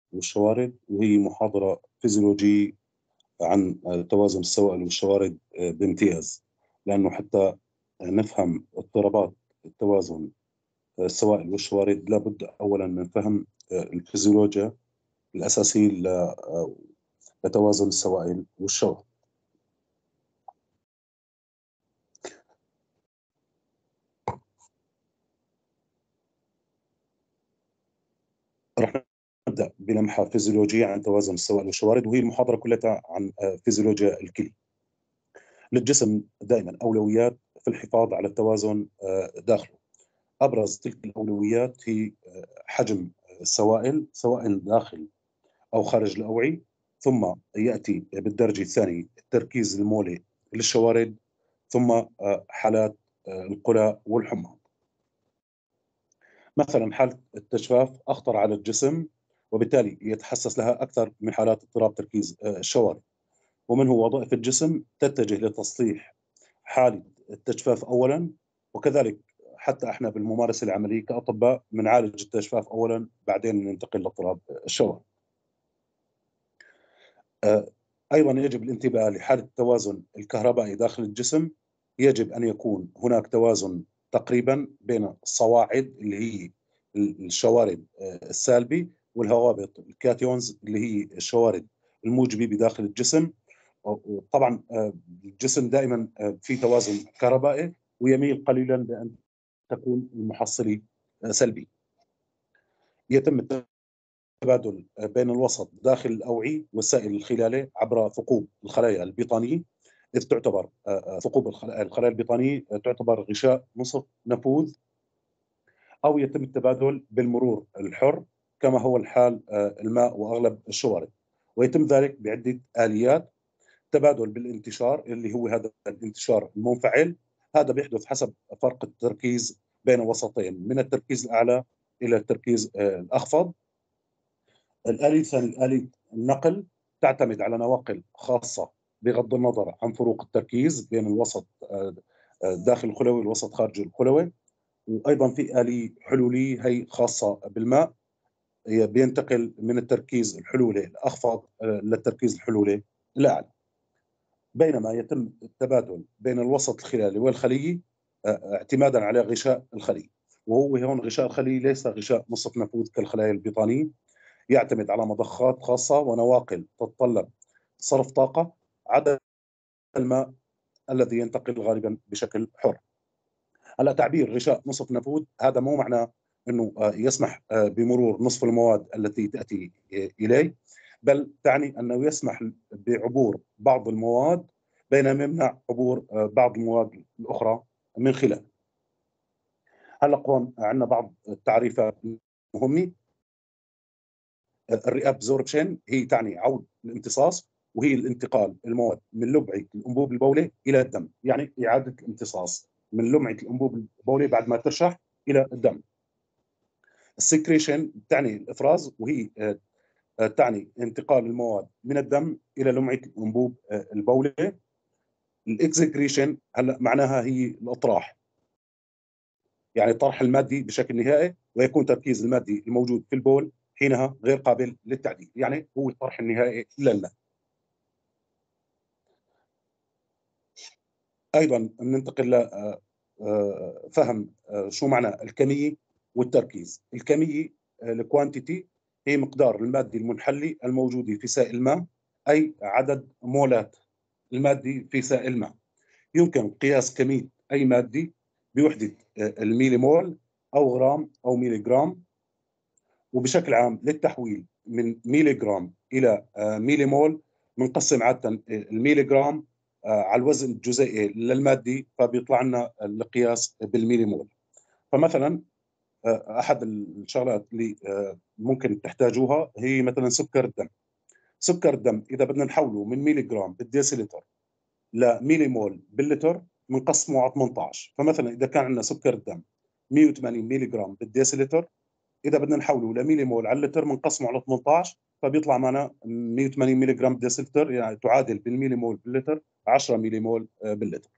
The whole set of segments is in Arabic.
والشوارد، وهي محاضرة فيزيولوجية عن توازن السوائل والشوارد بامتياز، لأنه حتى نفهم اضطرابات التوازن السوائل والشوارد لابد أولا من فهم الفيزيولوجيا الأساسية لتوازن السوائل والشوارد. رح نبدأ بلمحة فيزيولوجية عن توازن السوائل والشوارد، وهي المحاضرة كلها عن فيزيولوجيا الكلى. للجسم دائما أولويات في الحفاظ على التوازن داخله. أبرز تلك الأولويات هي حجم السوائل سواء داخل أو خارج الأوعية، ثم يأتي بالدرجة الثانية التركيز المولي للشوارد، ثم حالات القلى والحمى. مثلا حالة التجفاف أخطر على الجسم، وبالتالي يتحسس لها أكثر من حالات اضطراب تركيز الشوارد. ومنه وظائف الجسم تتجه لتصليح حالة التجفاف أولا، وكذلك حتى احنا بالممارسة العملية كأطباء بنعالج التجفاف أولا، بعدين ننتقل لاضطراب الشوارد. أيضا يجب الانتباه لحالة التوازن الكهربائي داخل الجسم. يجب أن يكون هناك توازن تقريبا بين الصواعد اللي هي الشوارد السالبي، والهوابط الكاتيونز اللي هي الشوارد الموجبة بداخل الجسم. وطبعا الجسم دائما في توازن كهربائي، ويميل قليلا بأن تكون المحصلة سلبي. يتم التبادل بين الوسط داخل الأوعية والسائل الخلالي عبر ثقوب الخلايا البيطانية، إذ تعتبر ثقوب الخلايا البيطانية تعتبر غشاء نصف نفوذ، أو يتم التبادل بالمرور الحر كما هو الحال الماء وأغلب الشوارد. ويتم ذلك بعدة آليات. تبادل بالانتشار اللي هو هذا الانتشار المنفعل، هذا بيحدث حسب فرق التركيز بين وسطين من التركيز الأعلى إلى التركيز الأخفض. الآلية الثانية آلية النقل، تعتمد على نواقل خاصة بغض النظر عن فروق التركيز بين الوسط داخل الخلوي والوسط خارج الخلوي. وأيضا في آلية حلولية هي خاصة بالماء، بينتقل من التركيز الحلولي الأخفض للتركيز الحلولي الأعلى. بينما يتم التبادل بين الوسط الخلالي والخلية اعتمادا على غشاء الخلية، وهو هون غشاء الخلية ليس غشاء نصف نفوذ كالخلايا البيطانية، يعتمد على مضخات خاصة ونواقل تتطلب صرف طاقة عدا الماء الذي ينتقل غالبا بشكل حر. هلا تعبير غشاء نصف نفوذ هذا مو معناه انه يسمح بمرور نصف المواد التي تأتي اليه، بل تعني انه يسمح بعبور بعض المواد بينما يمنع عبور بعض المواد الاخرى من خلاله. هلا هون عندنا بعض التعريفات المهمه. الريابزوربشن هي تعني عود الامتصاص، وهي الانتقال المواد من لمعة الأنبوب البولي إلى الدم، يعني إعادة الامتصاص من لمعة الأنبوب البولي بعد ما ترشح إلى الدم. السكريشن تعني الإفراز، وهي تعني انتقال المواد من الدم إلى لمعة الأنبوب البولي. الإكزكريشن هلا معناها هي الإطراح، يعني طرح المادي بشكل نهائي، ويكون تركيز المادي الموجود في البول حينها غير قابل للتعديل، يعني هو الطرح النهائي للماء. ايضا ننتقل لفهم شو معنى الكميه والتركيز. الكميه الكوانتيتي هي مقدار الماده المنحله الموجوده في سائل الماء، اي عدد مولات الماده في سائل الماء. يمكن قياس كميه اي ماده بوحده الميلي مول او غرام او ميلي جرام. وبشكل عام للتحويل من ميلي جرام الى ميلي مول بنقسم عاده الميلي جرام على الوزن الجزيئي للمادي، فبيطلع لنا القياس بالميلي مول. فمثلا احد الشغلات اللي ممكن تحتاجوها هي مثلا سكر الدم. سكر الدم اذا بدنا نحوله من ميلي جرام بالديسيلتر لميلي مول باللتر بنقسمه على 18. فمثلا اذا كان عندنا سكر الدم 180 ميلي جرام بالديسيلتر، اذا بدنا نحوله لميلي مول على اللتر بنقسمه على 18، فبيطلع معنا 180 ميلي جرام ديسلتر، يعني تعادل بالميلي مول باللتر 10 ميلي مول باللتر.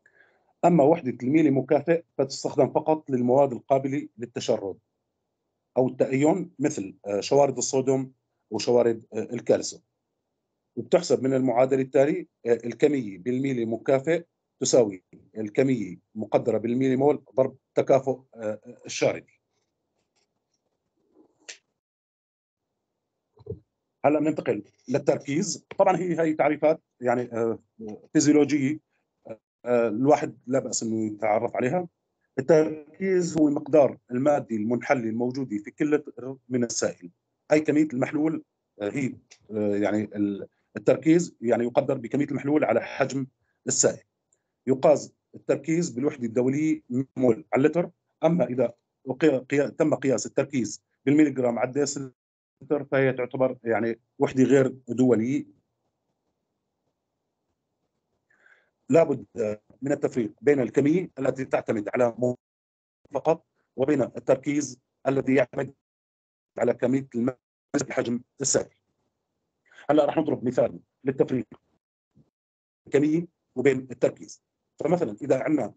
اما وحده الميلي مكافئ فتستخدم فقط للمواد القابله للتشرد، أو التأين مثل شوارد الصوديوم وشوارد الكالسيوم. وبتحسب من المعادلة التالي: الكمية بالميلي مكافئ تساوي الكمية مقدرة بالميلي مول ضرب تكافؤ الشاردي. هلا بننتقل للتركيز. طبعا هي تعريفات يعني فيزيولوجية الواحد لا بأس انه يتعرف عليها. التركيز هو مقدار المادي المنحلي الموجود في كل لتر من السائل، اي كميه المحلول. هي يعني التركيز يعني يقدر بكميه المحلول على حجم السائل. يقاس التركيز بالوحده الدوليه مول على اللتر. اما اذا تم قياس التركيز بالميليغرام على الديسلتر فهي تعتبر يعني وحده غير دوليه. لابد من التفريق بين الكميه التي تعتمد على فقط وبين التركيز الذي يعتمد على كميه الماء بحجم السائل. هلا راح نضرب مثال للتفريق الكميه وبين التركيز. فمثلا اذا عندنا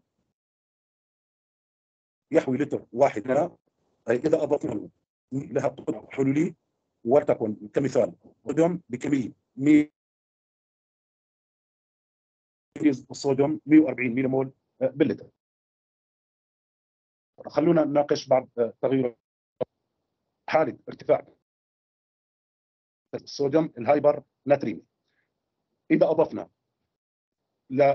يحوي لتر واحد ماء، اذا اضفنا له لها قدره حلوليه ولتكن كمثال صوديوم بكميه 100 الصوديوم 140 ملي مول باللتر. خلونا نناقش بعض تغيرات حاله ارتفاع الصوديوم الهايبر ناتريمي. اذا اضفنا ل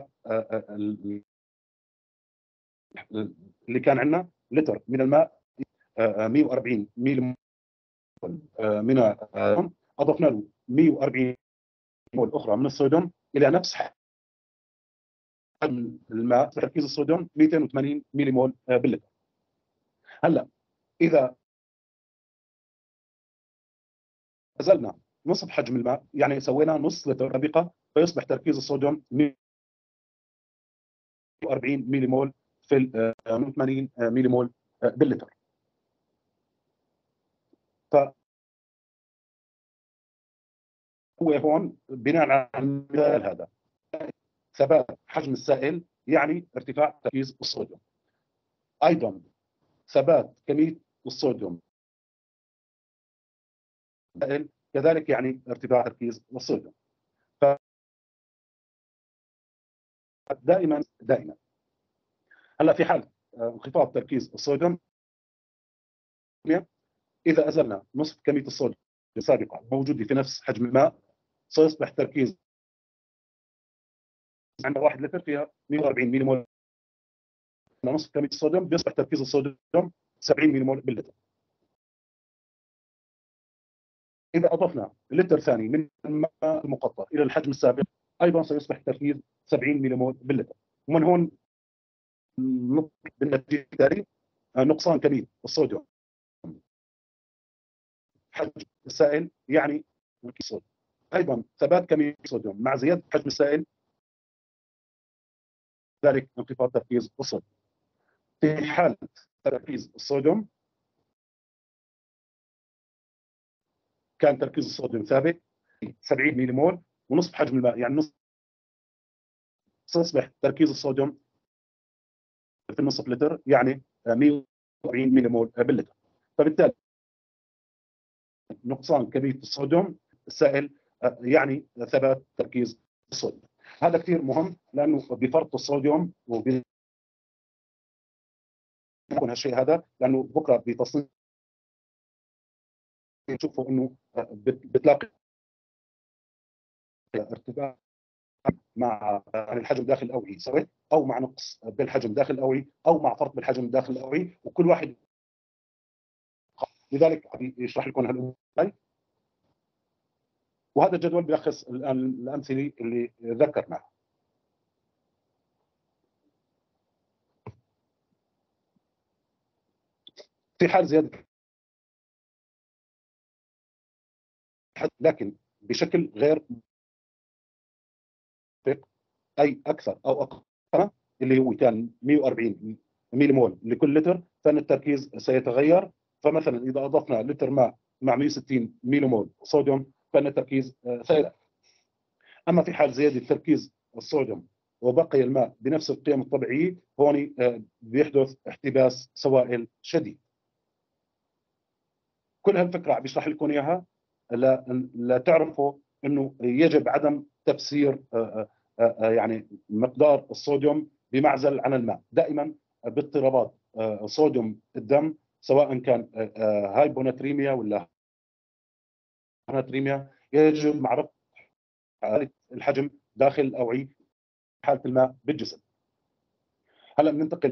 اللي كان عندنا لتر من الماء 140 ميل من اضفنا له 140 مول اخرى من الصوديوم الى نفس حجم الماء تركيز الصوديوم 280 ميلي مول باللتر. هلا اذا نزلنا نصف حجم الماء يعني سوينا نص لتر طريقه فيصبح تركيز الصوديوم 140 ميلي مول في 80 ميلي مول باللتر. ف هو هون بناء على المثال هذا ثبات حجم السائل يعني ارتفاع تركيز الصوديوم. ايضا ثبات كميه الصوديوم كذلك يعني ارتفاع تركيز الصوديوم. دائما هلا في حال انخفاض تركيز الصوديوم، اذا ازلنا نصف كميه الصوديوم السابقه موجوده في نفس حجم الماء سيصبح تركيز عندنا 1 لتر فيها 140 ملي مول نصف كميه الصوديوم بيصبح تركيز الصوديوم 70 ملي مول باللتر. اذا اضفنا لتر ثاني من الماء المقطر الى الحجم السابق ايضا سيصبح تركيز 70 ملي مول باللتر. ومن هون بالنتيجه التالي نقصان كميه الصوديوم حجم السائل يعني الصوديوم. ايضا ثبات كميه الصوديوم مع زياده حجم السائل ذلك انخفاض تركيز الصوديوم. في حاله تركيز الصوديوم كان تركيز الصوديوم ثابت 70 ملي مول ونصف حجم الماء يعني نصف، سيصبح تركيز الصوديوم في النصف لتر يعني 140 ملي مول باللتر. فبالتالي نقصان كميه الصوديوم السائل يعني ثبات تركيز الصوديوم. هذا كثير مهم لانه بفرط الصوديوم وبيكون هالشيء هذا لانه بكره بتصنيف تشوفوا انه بتلاقي ارتفاع مع الحجم داخل الاوعي سواء او مع نقص بالحجم داخل الاوعي او مع فرط بالحجم داخل الاوعي وكل واحد. لذلك يشرح لكم هالامور. وهذا الجدول بيلخص الامثله اللي ذكرناها. في حال زياده لكن بشكل غير اي اكثر او اقل اللي هو كان 140 ملي مول لكل لتر فان التركيز سيتغير. فمثلا اذا اضفنا لتر ماء مع 160 ملي مول صوديوم فان التركيز سيزداد. اما في حال زياده تركيز الصوديوم وبقي الماء بنفس القيم الطبيعيه هون بيحدث احتباس سوائل شديد. كل هالفكره عم بيشرح لكم اياها لا تعرفوا انه يجب عدم تفسير يعني مقدار الصوديوم بمعزل عن الماء. دائما باضطرابات صوديوم الدم، سواء كان هايبوناتريميا ولا هاناتريميا، يجب معرفه الحجم داخل الاوعيه حاله الماء بالجسم. هلا بننتقل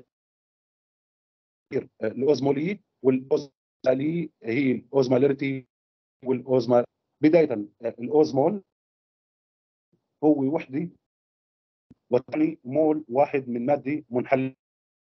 الاوزموليه والاوزماليه، هي الاوزماليرتي والاوزما. بدايه الاوزمول هو وحده وتعني مول واحد من ماده منحله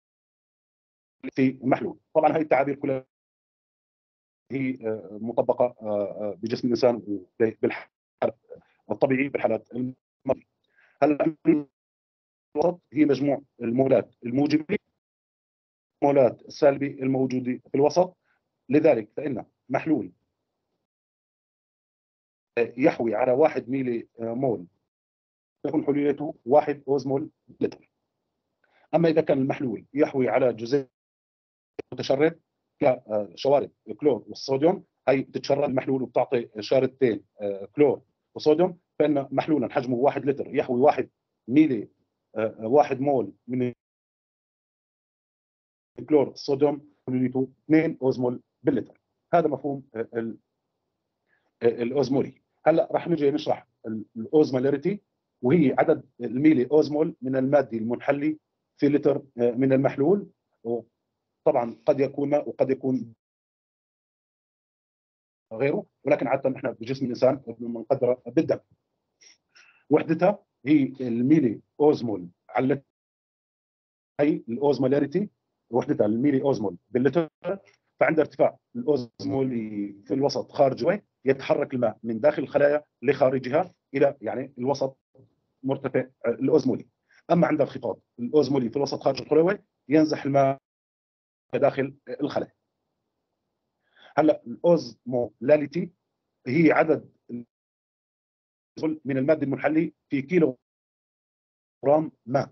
في محلول. طبعا هذه التعابير كلها هي مطبقه بجسم الانسان بالحالات الطبيعي بالحالات المرضيه. هلا الوسط هي مجموع المولات الموجبه المولات السالبه الموجوده في الوسط. لذلك فان محلول يحوي على 1 ميلي مول تكون حلولته 1 اوزمول لتر. اما اذا كان المحلول يحوي على جزيء متشرد كشوارد كلور والصوديوم، هي بتتشرد المحلول وبتعطي شارتين كلور وصوديوم، فان محلولا حجمه 1 لتر يحوي 1 ميلي 1 مول من الكلور الصوديوم حلولته 2 اوزمول باللتر. هذا مفهوم الاوزمولي. هلا راح نجي نشرح الاوزمولاريتي، وهي عدد الميلي اوزمول من الماده المنحله في لتر من المحلول. طبعا قد يكون ماء وقد يكون غيره، ولكن عاده نحن بجسم الانسان بنقدرها بالدم. وحدتها هي الميلي اوزمول على هي الاوزمولاريتي، وحدتها الميلي اوزمول باللتر. فعند ارتفاع الاوزمول في الوسط خارجي يتحرك الماء من داخل الخلايا لخارجها الى يعني الوسط مرتفع الاوزمولي. اما عند انخفاض الاوزمولي في الوسط خارج الخلوي ينزح الماء داخل الخلايا. هلا الاوزمولاليتي هي عدد من الماده المنحله في كيلو جرام ماء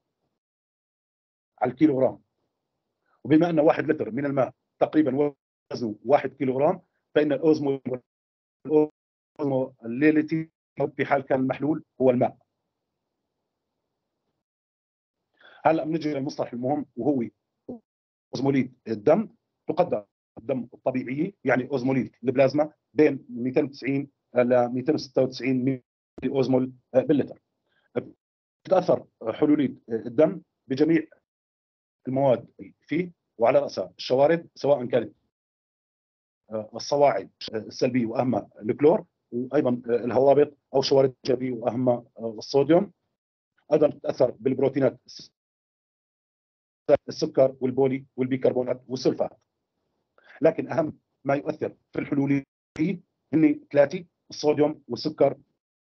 على الكيلو جرام. وبما ان 1 لتر من الماء تقريبا وزنه 1 كيلو جرام، فان الاوزمولاليتي في حال كان المحلول هو الماء. هلا بنجي للمصطلح المهم وهو اوزموليت الدم. تقدر الدم الطبيعيه يعني اوزموليت البلازما بين 290 ل 296 ملي اوزمول باللتر. تتاثر حلوليه الدم بجميع المواد فيه، وعلى راسها الشوارد سواء كانت الصواعد السلبيه واهمها الكلور، وايضا الهوابط او شوارد ايجابيه واهمها الصوديوم. ايضا تتاثر بالبروتينات السكر والبولي والبيكربونات والسلفات. لكن اهم ما يؤثر في الحلوليه هن ثلاثه: الصوديوم والسكر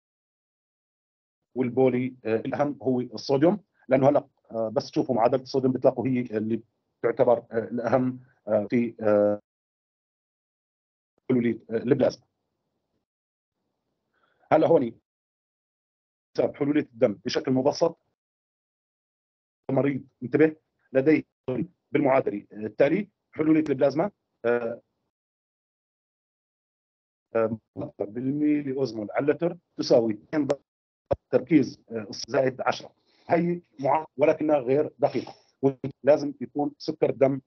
والبولي. الاهم هو الصوديوم، لانه هلا بس تشوفوا معادله الصوديوم بتلاقوا هي اللي تعتبر الاهم في حلوليه البلازما. هلا هون حساب حلوليه الدم بشكل مبسط. المريض انتبه لديه بالمعادله التالي: حلوليه البلازما بالميلي اوزمول على اللتر تساوي 2 تركيز زائد 10. هي معادله ولكنها غير دقيقه، لازم يكون سكر الدم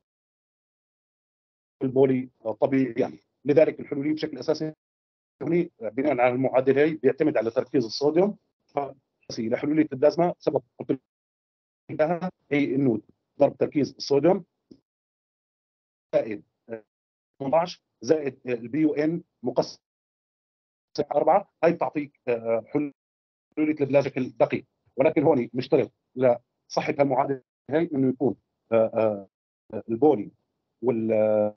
والبولي طبيعي يعني. لذلك الحلوليه بشكل اساسي هنا بناء على المعادله هي بيعتمد على تركيز الصوديوم. لحلوليه البلازما سبب قلت لها هي انه ضرب تركيز الصوديوم زائد 18 زائد البي يو ان مقسم 4، هي بتعطيك حلوليه البلازما بشكل دقيق. ولكن هون مشترط لصحه المعادله هي انه يكون البولي والسكر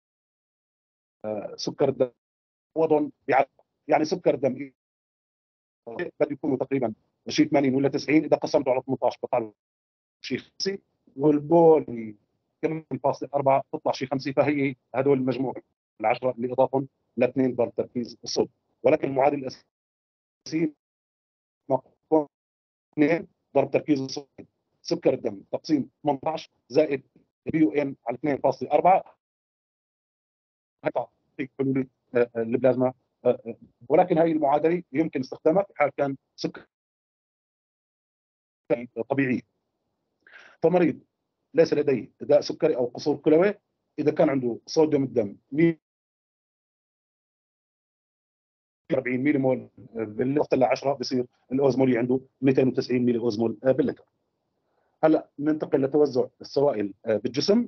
الدم وضع يعني سكر الدم بده يكونوا تقريبا شيء 80 ولا 90، اذا قسمته على 18 بطلع شيء 5، والبولي كمان فاصل 4 تطلع شيء 5. فهي هدول المجموع ال10 اللي اضافهم لاثنين ضرب تركيز الصوديوم. ولكن المعادله الاساسيه 2 ضرب تركيز الصوديوم سكر الدم تقسيم 18 زائد بي يو ان على 2.4 تحقيق حلول البلازما، ولكن هذه المعادله يمكن استخدامها في حال كان سكري طبيعي. فمريض ليس لديه داء سكري او قصور كلوي، اذا كان عنده صوديوم الدم 140 ملي مول باللتر ل 10 بصير الاوزمولي عنده 290 ملي اوزمول باللتر. هلا ننتقل لتوزع السوائل بالجسم.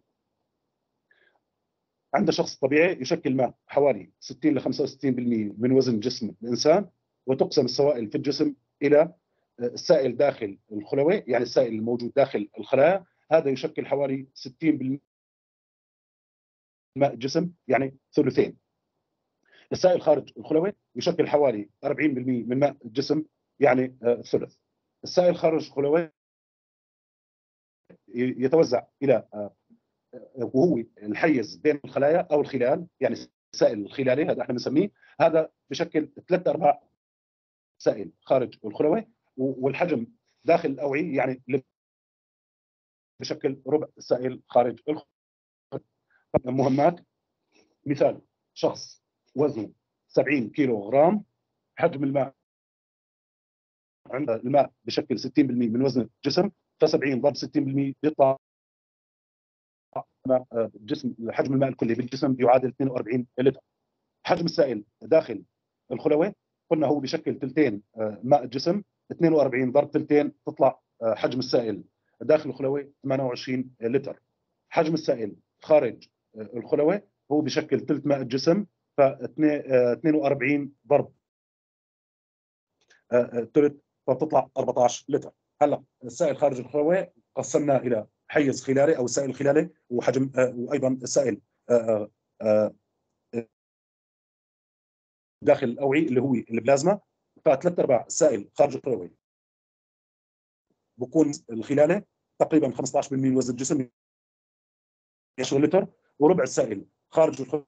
عند شخص طبيعي يشكل ماء حوالي 60 ل 65% من وزن جسم الانسان، وتقسم السوائل في الجسم الى السائل داخل الخلوي، يعني السائل الموجود داخل الخلايا، هذا يشكل حوالي 60% ماء الجسم، يعني ثلثين. السائل خارج الخلوي يشكل حوالي 40% من ماء الجسم، يعني ثلث. السائل خارج الخلوي يتوزع الى وهو الحيز بين الخلايا او الخلال، يعني السائل الخلالي هذا احنا بنسميه، هذا بشكل 3/4 سائل خارج الخلوي، والحجم داخل الاوعيه يعني بشكل ربع السائل خارج الخلوي. مهمات: مثال شخص وزنه 70 كيلو غرام، حجم الماء عند الماء بشكل 60% من وزن الجسم، ف70 ضرب 60% بيطلع الجسم، حجم الماء الكلي بالجسم يعادل 42 لتر. حجم السائل داخل الخلوي قلنا هو بشكل ثلثين ماء الجسم، 42 ضرب ثلثين تطلع حجم السائل داخل الخلوي 28 لتر. حجم السائل خارج الخلوي هو بشكل ثلث ماء الجسم، ف 42 ضرب ثلث فبتطلع 14 لتر. هلا السائل خارج الخلوي قسمناه الى حيز خلالي او السائل الخلالي وحجم وايضا السائل داخل الاوعيه اللي هو البلازما. فثلاث ارباع السائل خارج الخلوي بكون الخلالي تقريبا 15% من وزن الجسم 20 لتر، وربع السائل خارج الخلوي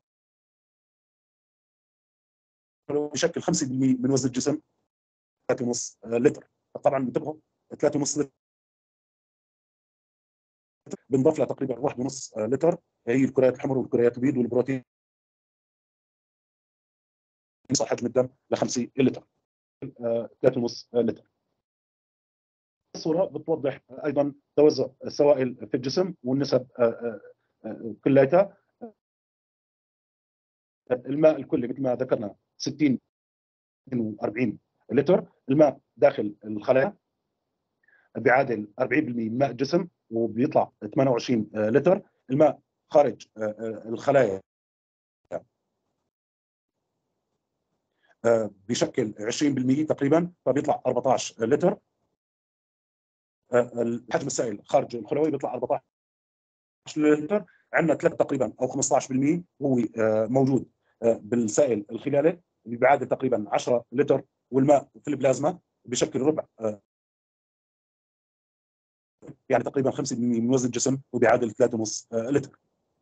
بشكل 5% من وزن الجسم 3.5 لتر. طبعا انتبهوا 3.5 لتر بنضاف لها تقريبا 1.5 لتر هي الكريات الحمر والكريات البيض والبروتين، يوصل حجم الدم ل 5 لتر 3.5 لتر. الصوره بتوضح ايضا توزع السوائل في الجسم والنسب كلياتها. الماء الكلي مثل ما ذكرنا 60 40 لتر. الماء داخل الخلايا بيعادل 40% من ماء الجسم وبيطلع 28 لتر. الماء خارج الخلايا بشكل 20% تقريبا فبيطلع 14 لتر. حجم السائل خارج الخلوي بيطلع 14 لتر. عندنا 3 تقريبا او 15% هو موجود بالسائل الخلالي اللي بيعادل تقريبا 10 لتر، والماء في البلازما بشكل ربع يعني تقريبا 5% من وزن الجسم وبيعادل 3.5 لتر.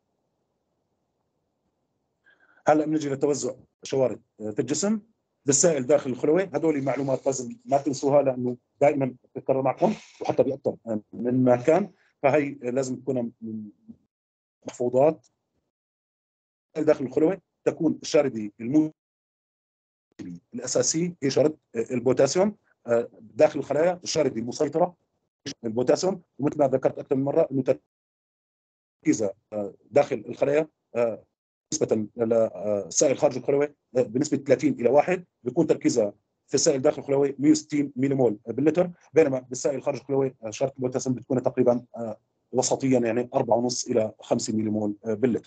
هلا بنجي لتوزع الشوارد في الجسم بالسائل داخل الخلوي. هذول معلومات لازم ما تنسوها لانه دائما بتكرر معكم وحتى باكثر من مكان، فهي لازم تكون محفوظات. داخل الخلوي تكون الشارده الموجبه الاساسيه هي شارده البوتاسيوم. داخل الخلايا الشارده المسيطره البوتاسيوم، ومثل ما ذكرت اكثر من مره انه تركيزها داخل الخلايا نسبه للسائل خارج الخلوي بنسبه 30 الى 1 بيكون تركيزها في السائل داخل الخلوي 160 ملي مول باللتر، بينما بالسائل خارج الخلوي شارة البوتاسيوم بتكون تقريبا وسطيا يعني 4.5 الى 5 ملي مول باللتر.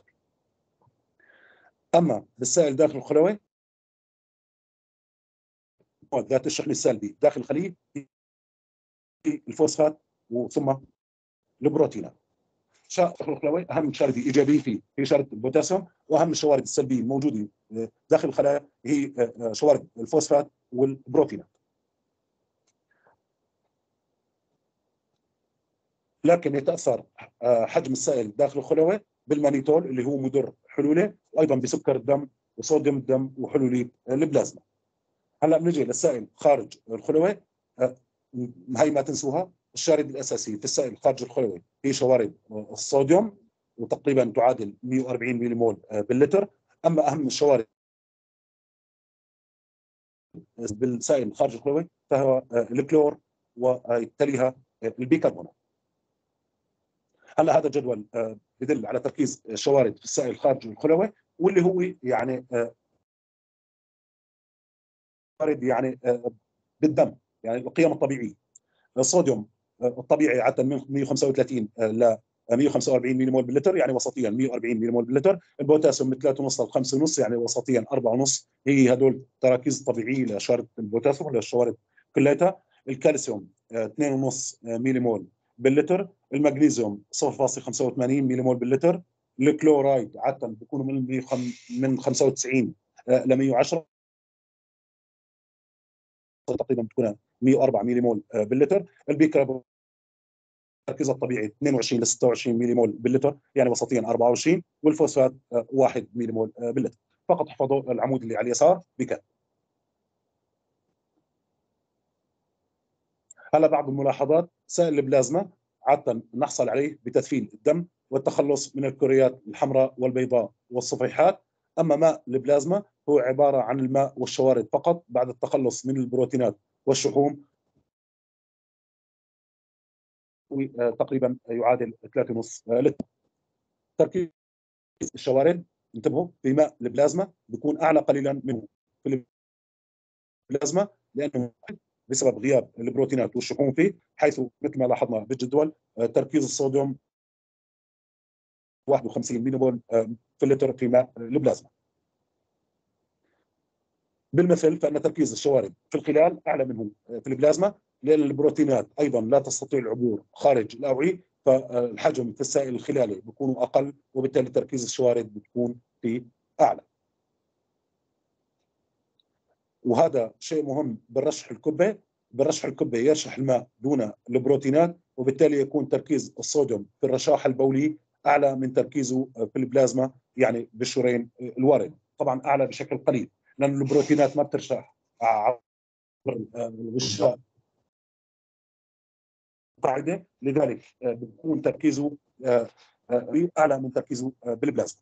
اما بالسائل داخل الخلوي ذات الشحن السلبي داخل الخليه الفوسفات وثم البروتينات. داخل الخلوي اهم شارده ايجابيه فيه هي شارده البوتاسيوم، واهم الشوارد السلبيه الموجوده داخل الخلايا هي شوارد الفوسفات والبروتينات. لكن يتاثر حجم السائل داخل الخلوي بالمانيتول اللي هو مضر حلوله، وايضا بسكر الدم وصوديوم الدم وحلوليد البلازما. هلا بنجي للسائل خارج الخلوي. هي ما تنسوها، الشارد الاساسي في السائل خارج الخلوي هي شوارد الصوديوم وتقريبا تعادل 140 ملي مول باللتر. اما اهم الشوارد بالسائل الخارج الخلوي فهو الكلور وتليها البيكربونات. هلا هذا جدول بدل على تركيز الشوارد في السائل الخارجي الخلوي، واللي هو يعني يعني بالدم، يعني القيم الطبيعيه. الصوديوم الطبيعي عاده من 135 ل 145 ملي مول باللتر، يعني وسطيا 140 ملي مول باللتر. البوتاسيوم من 3.5 ل 5.5، يعني وسطيا 4.5. هي هدول التراكيز الطبيعيه لشارة البوتاسيوم للشوارد كلياتها. الكالسيوم 2.5 ملي مول باللتر. المغنيسيوم 0.85 ملي مول باللتر. الكلورايد عاده بيكونوا من 95 ل 110، تقريبا بتكون 104 ملي مول باللتر. البيكربونات تركيزها الطبيعي 22 ل 26 ملي مول باللتر، يعني وسطيا 24. والفوسفات 1 ملي مول باللتر. فقط احفظوا العمود اللي على اليسار بكم. هلا بعض الملاحظات. سائل البلازما عاده نحصل عليه بتدفين الدم والتخلص من الكريات الحمراء والبيضاء والصفيحات. اما ماء البلازما هو عباره عن الماء والشوارد فقط بعد التخلص من البروتينات والشحوم، تقريبا يعادل 3.5 لتر. تركيز الشوارد، انتبهوا، في ماء البلازما بيكون اعلى قليلا منه في البلازما، لانه بسبب غياب البروتينات والشحوم فيه، حيث مثل ما لاحظنا بالجدول تركيز الصوديوم 51 ملي مول في اللتر في ماء البلازما. بالمثل فان تركيز الشوارد في الخلال اعلى منه في البلازما، لان البروتينات ايضا لا تستطيع العبور خارج الاوعيه، فالحجم في السائل الخلالي بيكون اقل، وبالتالي تركيز الشوارد بتكون في اعلى. وهذا شيء مهم بالرشح الكبي. بالرشح الكبي يرشح الماء دون البروتينات، وبالتالي يكون تركيز الصوديوم في الرشاح البولي اعلى من تركيزه في البلازما، يعني بالشريان الوارد. طبعا اعلى بشكل قليل، لان البروتينات ما بترشح عبر الغشاء قاعده، لذلك بيكون تركيزه اعلى من تركيزه بالبلازما.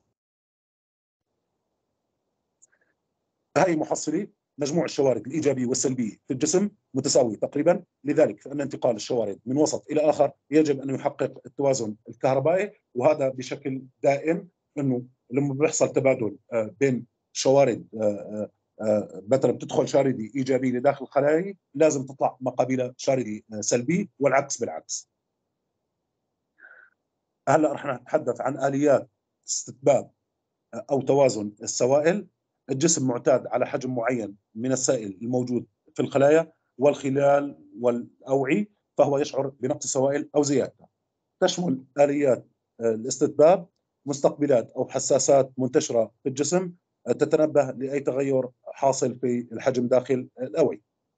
هاي محصله مجموع الشوارد الايجابيه والسلبيه في الجسم متساوي تقريبا، لذلك فان انتقال الشوارد من وسط الى اخر يجب ان يحقق التوازن الكهربائي، وهذا بشكل دائم. انه لما بيحصل تبادل بين شوارد مثلا بتدخل شاردي ايجابي لداخل الخلايا، لازم تطلع مقابلها شاردي سلبي، والعكس بالعكس. هلا رح نتحدث عن اليات استتباب او توازن السوائل. الجسم معتاد على حجم معين من السائل الموجود في الخلايا والخلال والاوعي، فهو يشعر بنقص السوائل او زيادتها. تشمل اليات الاستتباب مستقبلات او حساسات منتشره في الجسم تتنبه لاي تغير حاصل في الحجم داخل الاوعي،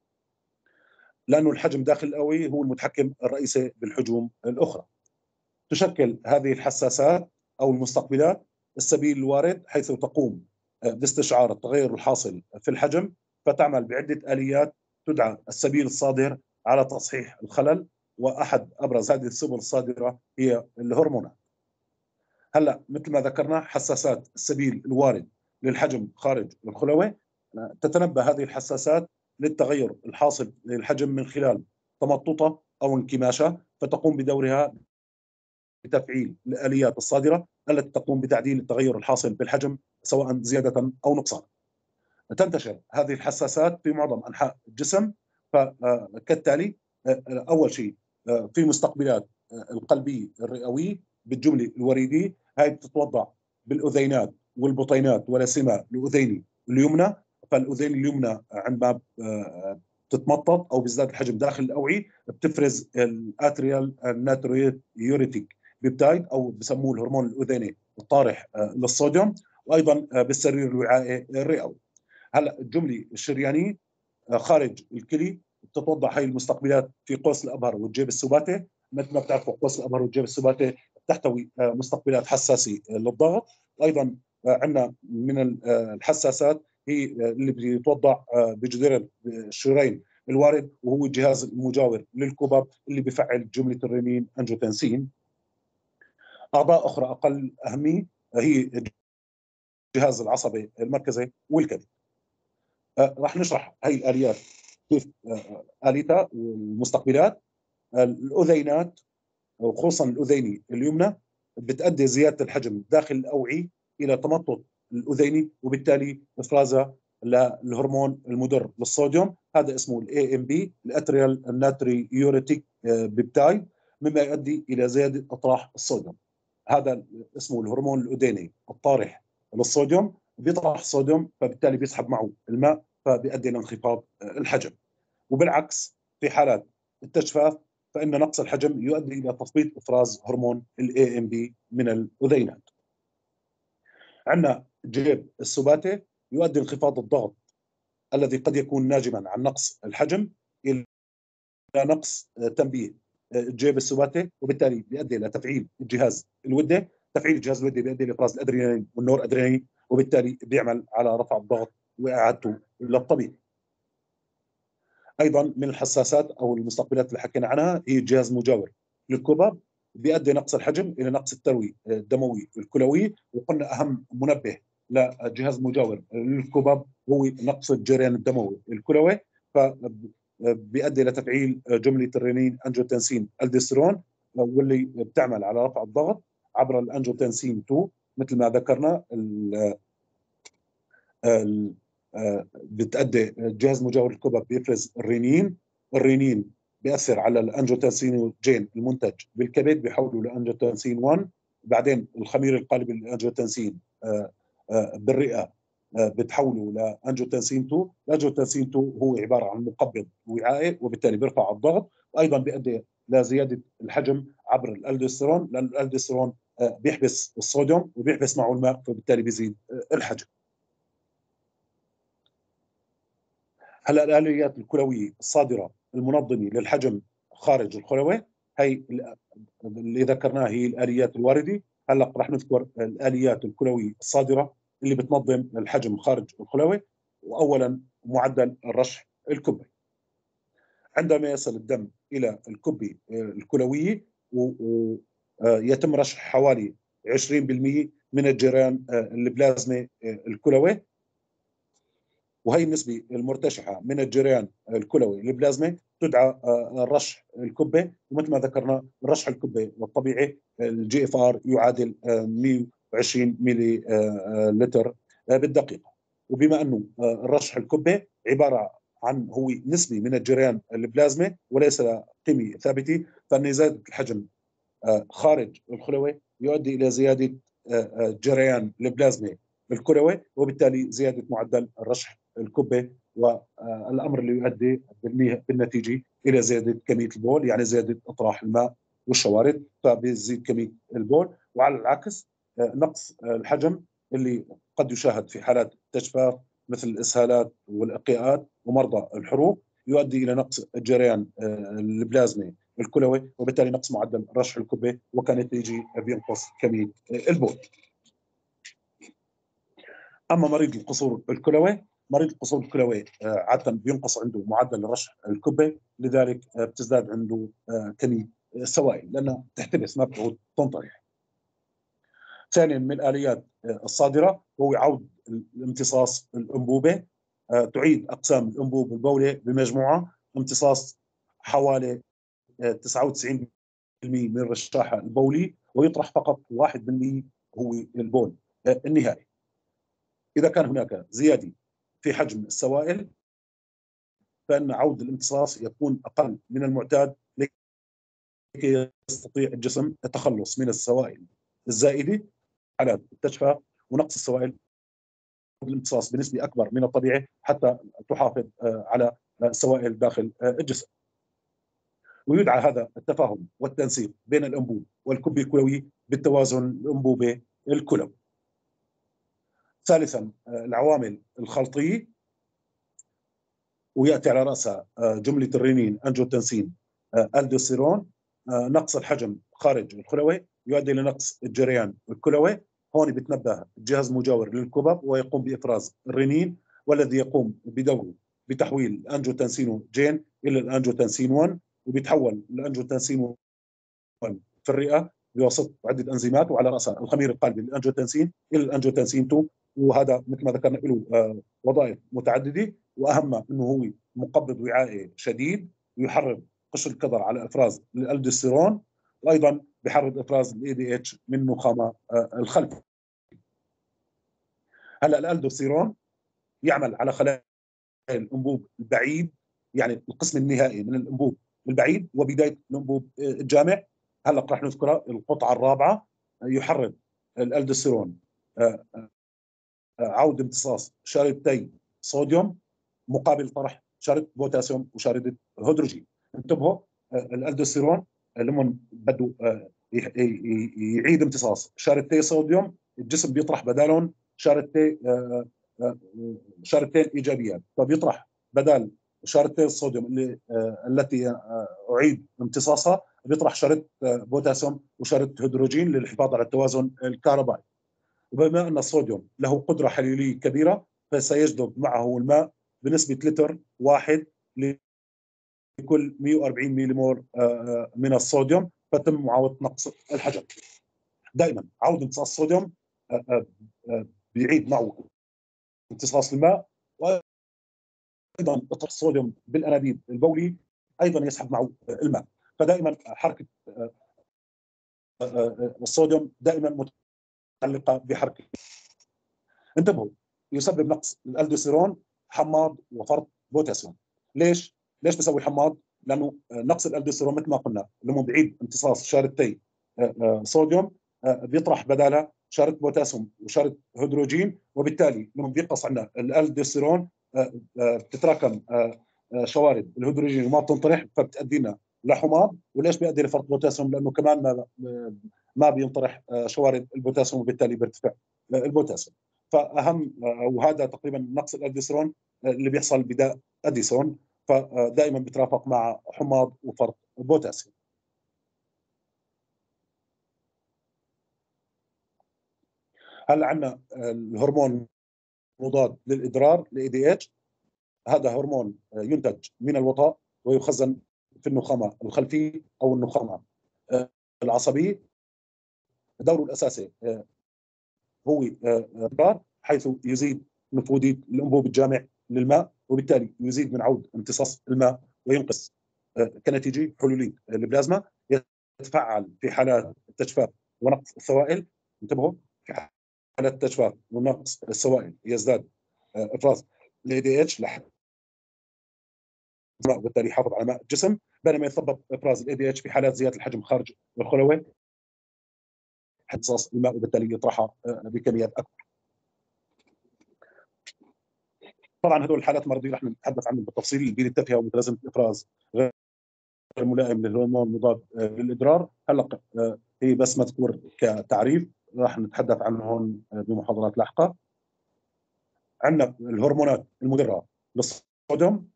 لانه الحجم داخل الاوعي هو المتحكم الرئيسي بالحجوم الاخرى. تشكل هذه الحساسات أو المستقبلات السبيل الوارد، حيث تقوم باستشعار التغير الحاصل في الحجم، فتعمل بعدة آليات تدعى السبيل الصادر على تصحيح الخلل. وأحد أبرز هذه السبل الصادرة هي الهرمونات. هلا مثل ما ذكرنا، حساسات السبيل الوارد للحجم خارج الخلوي، تتنبه هذه الحساسات للتغير الحاصل للحجم من خلال تمططة أو انكماشة، فتقوم بدورها بتفعيل الآليات الصادرة التي تقوم بتعديل التغير الحاصل بالحجم سواء زيادة أو نقصانا. تنتشر هذه الحساسات في معظم أنحاء الجسم، فكالتالي أول شيء في مستقبلات القلبية الرئوية بالجملة الوريدية، هاي بتتوضع بالأذينات والبطينات، ولا سيما الأذين اليمنى. فالأذين اليمنى عندما تتمطط أو بيزداد الحجم داخل الأوعية، بتفرز الاتريال ناتريوريتيك بيبتايد، او بسموه الهرمون الاذيني الطارح للصوديوم، وايضا بالسرير الوعائي الرئوي. هلا الجمله الشريانيه خارج الكلي بتتوضع هي المستقبلات في قوس الابهر والجيب السباتي. مثل ما بتعرفوا قوس الابهر والجيب السباتي تحتوي مستقبلات حساسه للضغط، وايضا عندنا من الحساسات هي اللي بيتوضع بجدر الشريين الوارد، وهو الجهاز المجاور للكبب اللي بفعل جمله الرنين انجوتنسين. اعضاء اخرى اقل اهميه هي الجهاز العصبي المركزي والكبد. راح نشرح هي الآليات كيف آليتها والمستقبلات. الأذينات وخصوصا الأذيني اليمنى بتؤدي زيادة الحجم داخل الأوعية إلى تمطط الأذيني، وبالتالي إفرازها للهرمون المدر للصوديوم، هذا اسمه الاي ام بي، الاتريال ناتري يوريتيك بيبتايد، مما يؤدي إلى زيادة إطراح الصوديوم. هذا اسمه الهرمون الأذيني الطارح للصوديوم، بيطرح الصوديوم فبالتالي بيسحب معه الماء فبيؤدي إلى انخفاض الحجم. وبالعكس في حالات التجفاف فإن نقص الحجم يؤدي إلى تثبيط إفراز هرمون الاي ام بي من الأذينات. عندنا جيب السباتي يؤدي انخفاض الضغط الذي قد يكون ناجما عن نقص الحجم إلى نقص تنبيه الجيب السباتي، وبالتالي يؤدي إلى تفعيل الجهاز الودي. تفعيل الجهاز الودي بيؤدي لإفراز الأدرينالين والنور أدرينالين، وبالتالي بيعمل على رفع الضغط وإعادته للطبيعي. ايضا من الحساسات او المستقبلات اللي حكينا عنها هي الجهاز المجاور للكباب، بيؤدي نقص الحجم الى نقص التروي الدموي الكلوي. وقلنا اهم منبه للجهاز المجاور للكباب هو نقص الجريان الدموي الكلوي، فبيؤدي الى تفعيل جمله الرينين انجيوتنسين الدسترون، واللي بتعمل على رفع الضغط عبر الانجيوتنسين 2 مثل ما ذكرنا. بتأدي الجهاز المجاور للكبد بيفرز الرينين. الرينين بيأثر على الانجيوتنسينوجين المنتج بالكبد بيحوله لانجيوتنسين 1. بعدين الخمير القالب للانجيوتنسين بالرئه بتحوله لانجيوتنسين 2. الانجيوتنسين 2 هو عباره عن مقبض وعائي، وبالتالي بيرفع الضغط، وايضا بيؤدي لزياده الحجم عبر الالدوستيرون، لان الالدوستيرون بيحبس الصوديوم وبيحبس معه الماء، فبالتالي بيزيد الحجم. هلا الآليات الكلوية الصادرة المنظمة للحجم خارج الخلوي هي اللي ذكرناها هي الآليات الواردة. هلا راح نذكر الآليات الكلوية الصادرة اللي بتنظم الحجم خارج الخلوي. وأولا معدل الرشح الكبري. عندما يصل الدم إلى الكبة الكلوية ويتم رشح حوالي 20% من الجريان البلازمي الكلوي، وهي النسبة المرتشحة من الجريان الكلوي البلازمي تدعى الرشح الكبي. ومثل ما ذكرنا الرشح الكبي والطبيعي الجي اف ار يعادل 120 ملي لتر بالدقيقة. وبما أنه الرشح الكبي عبارة عن هو نسبة من الجريان البلازمي وليس قيمة ثابتة، فإن زيادة الحجم خارج الخلوي يؤدي إلى زيادة جريان البلازمي الكلوي، وبالتالي زيادة معدل الرشح الكبي، والأمر اللي يؤدي بالنتيجة إلى زيادة كمية البول، يعني زيادة إطراح الماء والشوارد، فبيزيد كمية البول. وعلى العكس نقص الحجم اللي قد يشاهد في حالات التجفاف مثل الإسهالات والإقياءات ومرضى الحروق يؤدي إلى نقص الجريان البلازمي الكلوي، وبالتالي نقص معدل الرشح الكبي، وكنتيجة بينقص كمية البول. اما مريض القصور الكلوي، مريض القصور الكلوي عاده بينقص عنده معدل الرشح الكبي، لذلك بتزداد عنده كميه السوائل لانها تحتبس ما بتعود تنطرح. ثانيا من الاليات الصادره هو عود الامتصاص الانبوبي. تعيد اقسام الانبوب البولي بمجموعه امتصاص حوالي 99% من الرشاحه البولي، ويطرح فقط 1% هو البول النهائي. إذا كان هناك زيادة في حجم السوائل فإن عود الامتصاص يكون أقل من المعتاد لكي يستطيع الجسم التخلص من السوائل الزائدة على التجفاف ونقص السوائل الامتصاص بنسبة أكبر من الطبيعي حتى تحافظ على السوائل داخل الجسم. ويدعى هذا التفاهم والتنسيق بين الأنبوب والكبي الكلوي بالتوازن الأنبوبي الكلوي. ثالثا العوامل الخلطية، وياتي على راسها جمله الرينين انجيوتنسين الدوستيرون. نقص الحجم خارج الخلوي يؤدي الى نقص الجريان الكلوي. هون بيتنبه الجهاز المجاور للكبب ويقوم بافراز الرينين، والذي يقوم بدوره بتحويل الانجيوتنسينوجين الى الانجيوتنسين 1، وبيتحول الانجيوتنسين 1 في الرئه بواسطه عده انزيمات، وعلى راسها الخمير القالب للانجيوتنسين الى الانجيوتنسين 2، وهذا مثل ما ذكرنا له وظائف متعدده، واهمها انه هو مقبض وعائي شديد، ويحرض قشر الكظر على افراز الالدوستيرون، وايضا بحرض افراز الاي دي اتش من النخامه الخلفي. هلا الالدوستيرون يعمل على خلايا الانبوب البعيد، يعني القسم النهائي من الانبوب البعيد وبدايه الانبوب الجامع. هلا راح نذكرها القطعه الرابعه. يحرض الالدوستيرون عود امتصاص شريطي صوديوم مقابل طرح شريط بوتاسيوم وشريط هيدروجين. انتبهوا، الالدوستيرون لما بده يعيد امتصاص شريطي صوديوم، الجسم بيطرح بدالهم شريطين ايجابيات، فبيطرح بدال شريطي الصوديوم التي اعيد امتصاصها، بيطرح شريط بوتاسيوم وشريط هيدروجين للحفاظ على التوازن الكهربائي. وبما أن الصوديوم له قدرة حليلية كبيرة، فسيجذب معه الماء بنسبة لتر واحد لكل 140 ملي مول من الصوديوم، فتم معاودة نقص الحجم. دائما عودة امتصاص الصوديوم بيعيد معه امتصاص الماء، وأيضا إطلاق الصوديوم بالأنابيب البولي أيضا يسحب معه الماء. فدائما حركة الصوديوم دائما متعلقة بحركة. انتبهوا، يسبب نقص الالدوستيرون حماض وفرط بوتاسيوم. ليش بسوي حماض؟ لانه نقص الالدوستيرون مثل ما قلنا لما بعيد امتصاص شارتي صوديوم بيطرح بدالها شارة بوتاسيوم وشارة هيدروجين، وبالتالي لما بينقص عندنا الالدوستيرون بتتراكم شوارد الهيدروجين وما بتنطرح، فبتؤدي لنا لحماض. وليش بيؤدي لفرط بوتاسيوم؟ لانه كمان ما بينطرح شوارد البوتاسيوم، وبالتالي بيرتفع البوتاسيوم. فاهم، وهذا تقريبا نقص الالدوستيرون اللي بيحصل بداء اديسون، فدائما بيترافق مع حماض وفرط البوتاسيوم. هلا عندنا الهرمون مضاد للادرار الاي دي اتش. هذا هرمون ينتج من الوطاء ويخزن في النخامه الخلفيه او النخامه العصبيه. دوره الاساسي هو ادرار، حيث يزيد نفوذيه الانبوب الجامع للماء، وبالتالي يزيد من عود امتصاص الماء وينقص كنتيجه حلوليه البلازما. يتفعل في حالات التجفاف ونقص السوائل. انتبهوا، في حالات التجفاف ونقص السوائل يزداد افراز الاي دي اتش وبالتالي يحافظ على ماء الجسم، بينما يثبط افراز الاي دي اتش في حالات زياده الحجم خارج الخلوي امتصاص الماء، وبالتالي يطرحها بكميات اكبر. طبعا هذول الحالات المرضيه رح نتحدث عنهم بالتفصيل بين التفهه ومتلازمه الافراز غير الملائم للهرمون المضاد للادرار. هلا هي بس مذكور كتعريف، راح نتحدث عنه هون بمحاضرات لاحقه. عندنا الهرمونات المدره للصوديوم،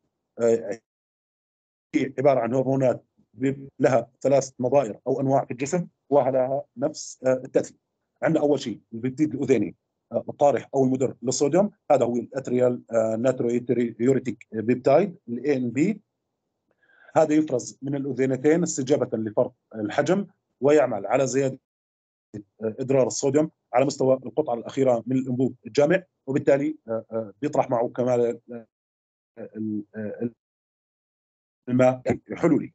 هي عباره عن هرمونات لها ثلاث نظائر او انواع في الجسم ولها نفس التاثير. عندنا اول شيء البيبتيد الاذيني الطارح او المدر للصوديوم، هذا هو الاتريال ناتريوريتيك بيبتايد الاي ان بي. هذا يفرز من الاذينتين استجابه لفرط الحجم، ويعمل على زياده ادرار الصوديوم على مستوى القطعه الاخيره من الانبوب الجامع، وبالتالي بيطرح معه كمال الماء حلولي،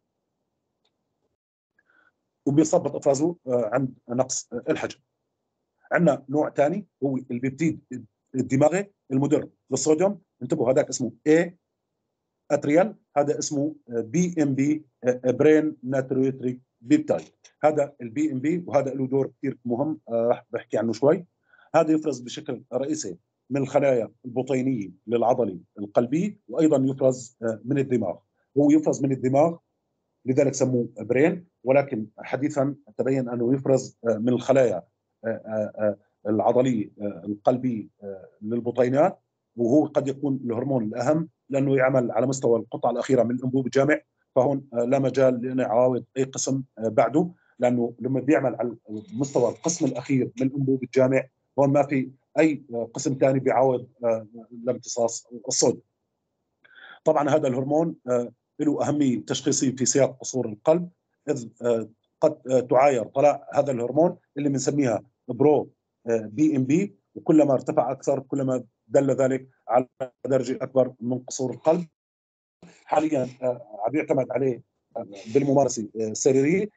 وبيثبط افرازه عند نقص الحجم. عندنا نوع ثاني هو البيبتيد الدماغي المدر للصوديوم. انتبهوا، هذاك اسمه A اتريال، هذا اسمه بي ام بي برين ناتريوتريك بيبتايد. هذا البي ام بي وهذا له دور كثير مهم، راح بحكي عنه شوي. هذا يفرز بشكل رئيسي من الخلايا البطينيه للعضله القلبيه، وايضا يفرز من الدماغ. هو يفرز من الدماغ لذلك سموه برين، ولكن حديثا تبين انه يفرز من الخلايا العضليه القلبيه للبطينات، وهو قد يكون الهرمون الاهم لانه يعمل على مستوى القطعه الاخيره من الانبوب الجامع. فهون لا مجال لاني اعاود اي قسم بعده، لانه لما بيعمل على مستوى القسم الاخير من الانبوب الجامع هون ما في اي قسم ثاني بيعاود لامتصاص الصوديوم. طبعا هذا الهرمون له أهمية تشخيصية في سياق قصور القلب، إذ قد تعاير طلاع هذا الهرمون اللي بنسميها برو بي ام بي، وكلما ارتفع أكثر كلما دل ذلك على درجة أكبر من قصور القلب. حاليا عم يعتمد عليه بالممارسة السريرية،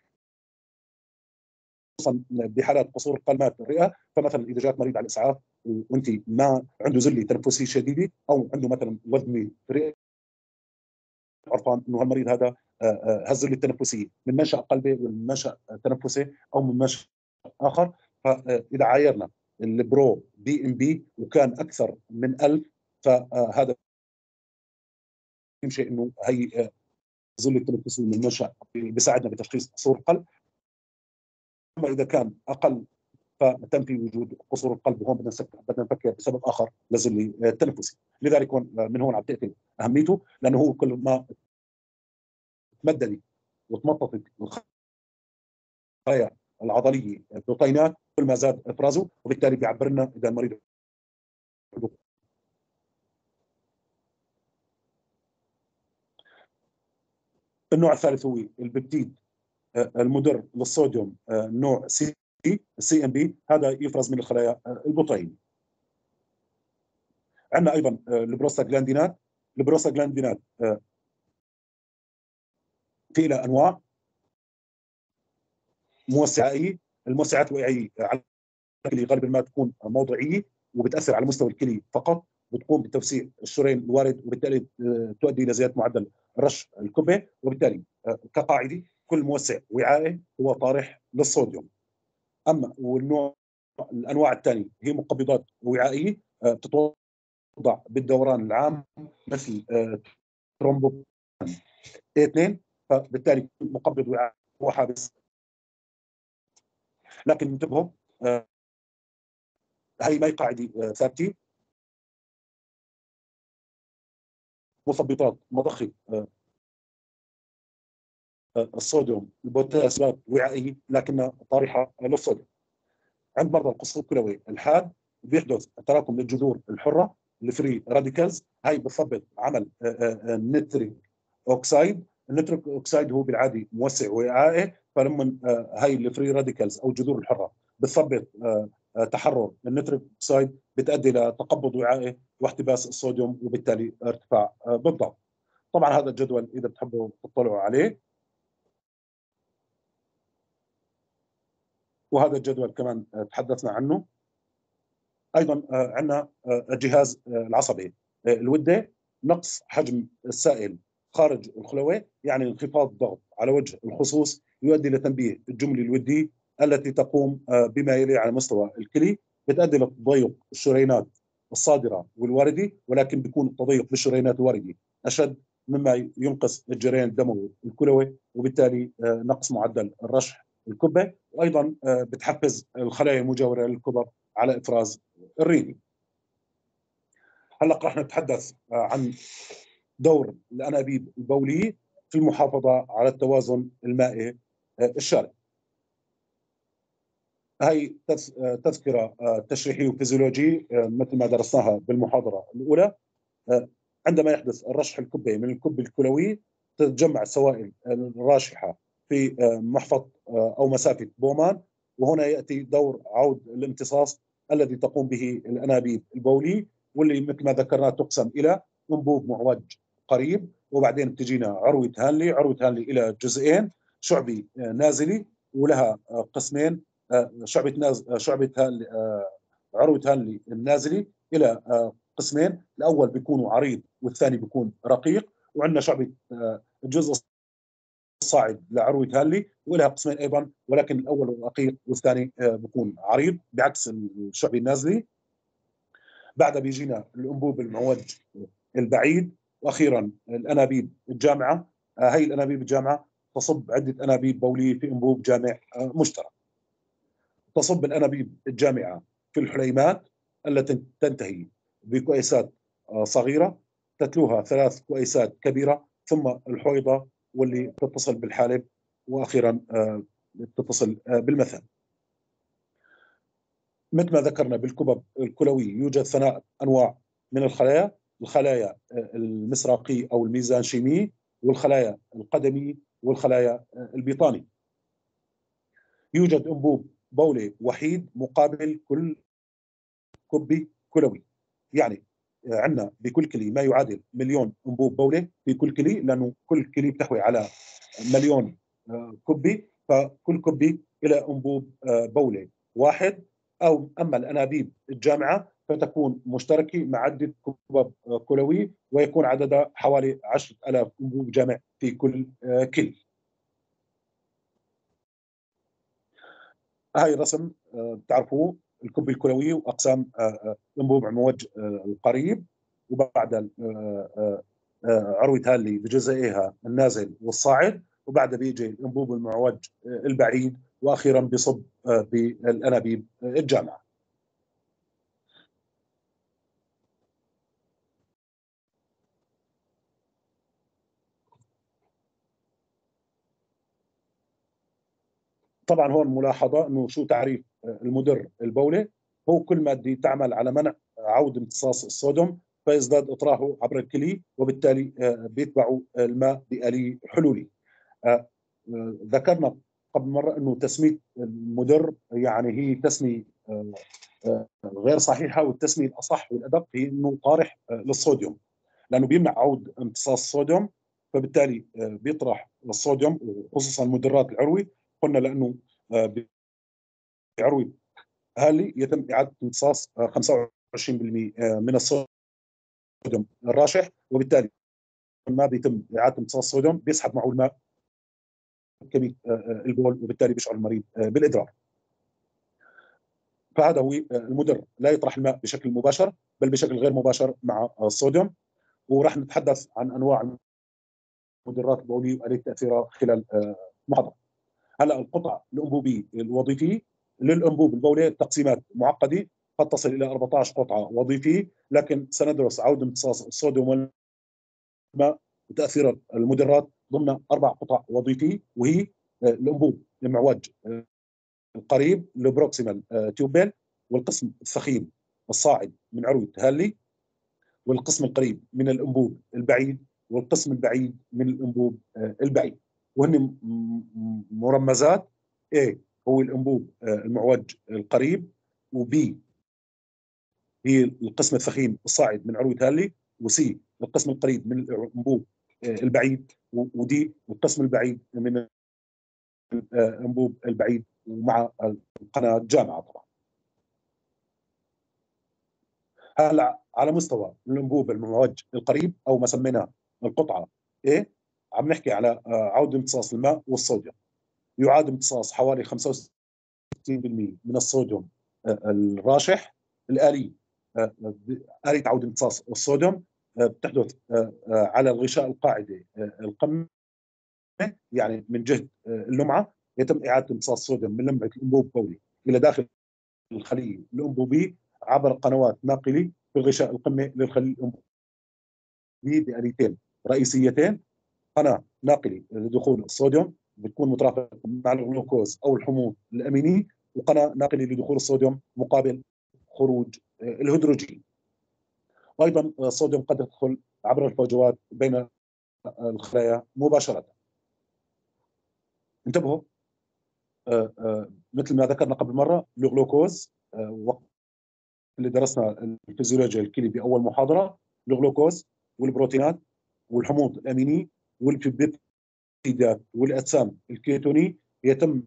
خصوصا بحالات قصور القلب الرئة. فمثلا إذا جاك مريض على الإسعاف وأنت ما عنده زلة تنفسية شديدة أو عنده مثلا وذمة رئة، عرفان انه المريض هذا هزله التنفسيه من منشا قلبي ومن منشا تنفسي او من منشا اخر. فاذا عايرنا البرو بي ام بي وكان اكثر من 1000، فهذا يمشي انه هي هزله التنفسيه من منشا بيساعدنا بتشخيص قصور القلب. اما اذا كان اقل فتم في وجود قصور القلب، وهون بدنا نفكر بسبب اخر لزله التنفسي. لذلك من هون عم تاتي اهميته، لانه هو كل ما تمددت وتمططت الخلايا العضليه بروتينات كل ما زاد افرازه، وبالتالي بيعبر لنا اذا المريض. النوع الثالث هو الببتيد المدر للصوديوم نوع سي ام بي، هذا يفرز من الخلايا البطين. عندنا ايضا البروستاجلاندينات. البروستاجلاندينات في لها انواع موسعيه. الموسعات الوعائيه على الكلي غالبا ما تكون موضعيه وبتاثر على مستوى الكلي فقط، بتقوم بتوسيع الشريان الوارد، وبالتالي تؤدي الى زياده معدل رش الكبه. وبالتالي كقاعده كل موسع وعائي هو طارح للصوديوم. اما الانواع الثانيه هي مقبضات وعائيه بتتوضع بالدوران العام مثل ترومبو A2، فبالتالي مقبض وعائي هو حابس. لكن انتبهوا هي ما هي قاعده ثابته. مثبطات مضخه الصوديوم البوتاسيوم وعائيه لكنها طارحه للصوديوم. عند مرضى القصور الكلوي الحاد بيحدث تراكم للجذور الحره الفري راديكالز، هاي بتثبط عمل النيتريك اوكسايد. النيتريك اوكسايد هو بالعادي موسع وعائي، فلما هاي الفري راديكالز او الجذور الحره بتثبط تحرر النيتريك اوكسايد بتؤدي الى تقبض وعائي واحتباس الصوديوم، وبالتالي ارتفاع بالضغط. طبعا هذا الجدول اذا بتحبوا تطلعوا عليه، وهذا الجدول كمان تحدثنا عنه. ايضا عندنا الجهاز العصبي الودي، نقص حجم السائل خارج الخلوي يعني انخفاض الضغط على وجه الخصوص يؤدي الى تنبيه الجمله الوديه التي تقوم بما يلي على مستوى الكلي، بتؤدي لتضيق الشريانات الصادره والوارده، ولكن بيكون التضيق بالشريانات الوارده اشد مما ينقص الجريان الدموي الكلوي، وبالتالي نقص معدل الرشح الكبه. وايضا بتحفز الخلايا المجاوره للكبر على افراز الريني. هلا راح نتحدث عن دور الانابيب البوليه في المحافظه على التوازن المائي الشارع. هي تذكره تشريحيه وفيزيولوجي مثل ما درسناها بالمحاضره الاولى. عندما يحدث الرشح الكبي من الكب الكلوي تتجمع السوائل الراشحه في محفظ او مسافه بومان، وهنا ياتي دور عود الامتصاص الذي تقوم به الانابيب البولي، واللي مثل ما ذكرنا تقسم الى انبوب معوج قريب، وبعدين بتجينا عروه هانلي. عروه هانلي الى جزئين، شعبي نازلي ولها قسمين. شعبه هانلي عروه هانلي النازلي الى قسمين، الاول بيكون عريض والثاني بيكون رقيق. وعندنا شعبه الجزء الصاعد لعروه هانلي ولها قسمين ايضا، ولكن الاول رقيق والثاني بيكون عريض بعكس الشعبي النازلي. بعدها بيجينا الانبوب المعوج البعيد، واخيرا الانابيب الجامعه. هي الانابيب الجامعه تصب عده انابيب بوليه في انبوب جامع مشترك. تصب الانابيب الجامعه في الحليمات التي تنتهي بكويسات صغيره، تتلوها 3 كويسات كبيره، ثم الحويضه واللي تتصل بالحالب، واخيرا تتصل بالمثل. مثل ما ذكرنا بالكبب الكلوي يوجد ثناء انواع من الخلايا، الخلايا المسراقيه او الميزانشيميه، والخلايا القدميه، والخلايا البيطانيه. يوجد انبوب بولي وحيد مقابل كل كبي كلوي. يعني عندنا بكل كلي ما يعادل مليون انبوب بوله في كل كلي، لانه كل كلي بتحوي على مليون كبي، فكل كبي الى انبوب بوله واحد. او اما الانابيب الجامعه فتكون مشتركه مع عده كبب كلوي، ويكون عددها حوالي 10,000 انبوب جامع في كل كلي. هاي الرسم بتعرفوه، الكب الكلوي واقسام الانبوب الموجه القريب، وبعد عروه هالي بجزئيها النازل والصاعد، وبعدها بيجي الانبوب المعوج البعيد، واخيرا بصب بالانابيب الجامعه. طبعا هون ملاحظه انه شو تعريف المدر البوله، هو كل ماده تعمل على منع عوده امتصاص الصوديوم فيزداد اطراحه عبر الكلي، وبالتالي بيتبعوا الماء بآلية حلولي. ذكرنا قبل مره انه تسميه المدر يعني هي تسميه غير صحيحه، والتسميه الاصح والادق هي انه طارح للصوديوم، لانه بيمنع عود امتصاص الصوديوم، فبالتالي بيطرح الصوديوم وخصوصا مدرات العروي. قلنا لانه بعروي هالي يتم اعاده امتصاص 25% من الصوديوم الراشح، وبالتالي ما بيتم اعاده امتصاص الصوديوم بيسحب معه الماء كميه البول، وبالتالي بيشعر المريض بالادرار. فهذا هو المدر، لا يطرح الماء بشكل مباشر بل بشكل غير مباشر مع الصوديوم. وراح نتحدث عن انواع المدرات البوليه واليه تاثيرها خلال المحاضره. هلا القطع الانبوبيه الوظيفيه للانبوب البولي تقسيمات معقده قد تصل الى 14 قطعه وظيفيه، لكن سندرس عوده امتصاص الصوديوم والماء وتاثير المدرات ضمن 4 قطع وظيفيه، وهي الانبوب المعوج القريب البروكسيمال تيوبيل، والقسم الثخين الصاعد من عروه هالي، والقسم القريب من الانبوب البعيد، والقسم البعيد من الانبوب البعيد. وهن مرمزات: A هو الانبوب المعوج القريب، وB هي القسم الثخين الصاعد من عروه هالي، وC القسم القريب من الانبوب البعيد، ودي القسم البعيد من الانبوب البعيد، ومع القناه الجامعه طبعا. هلا على مستوى الانبوب المعوج القريب او ما سميناه القطعه A، عم نحكي على عوده امتصاص الماء والصوديوم. يعاد امتصاص حوالي 65% من الصوديوم الراشح الآلي. آلية عودة امتصاص الصوديوم بتحدث على الغشاء القاعدي القمة، يعني من جهة اللمعة يتم إعادة امتصاص الصوديوم من لمعة الأنبوب البولي إلى داخل الخلية الأنبوبية عبر قنوات ناقلة في الغشاء القمة للخلية الأنبوبية بآليتين رئيسيتين: قناة ناقلة لدخول الصوديوم بتكون مترافقة مع الجلوكوز أو الحموض الأميني، وقناة ناقلة لدخول الصوديوم مقابل خروج الهيدروجين. وايضا الصوديوم قد يدخل عبر الفجوات بين الخلايا مباشره. انتبهوا، مثل ما ذكرنا قبل مره الجلوكوز، وقت اللي درسنا الفيزيولوجيا الكلي باول محاضره، الجلوكوز والبروتينات والحموض الاميني والبيبتيدات والاجسام الكيتوني يتم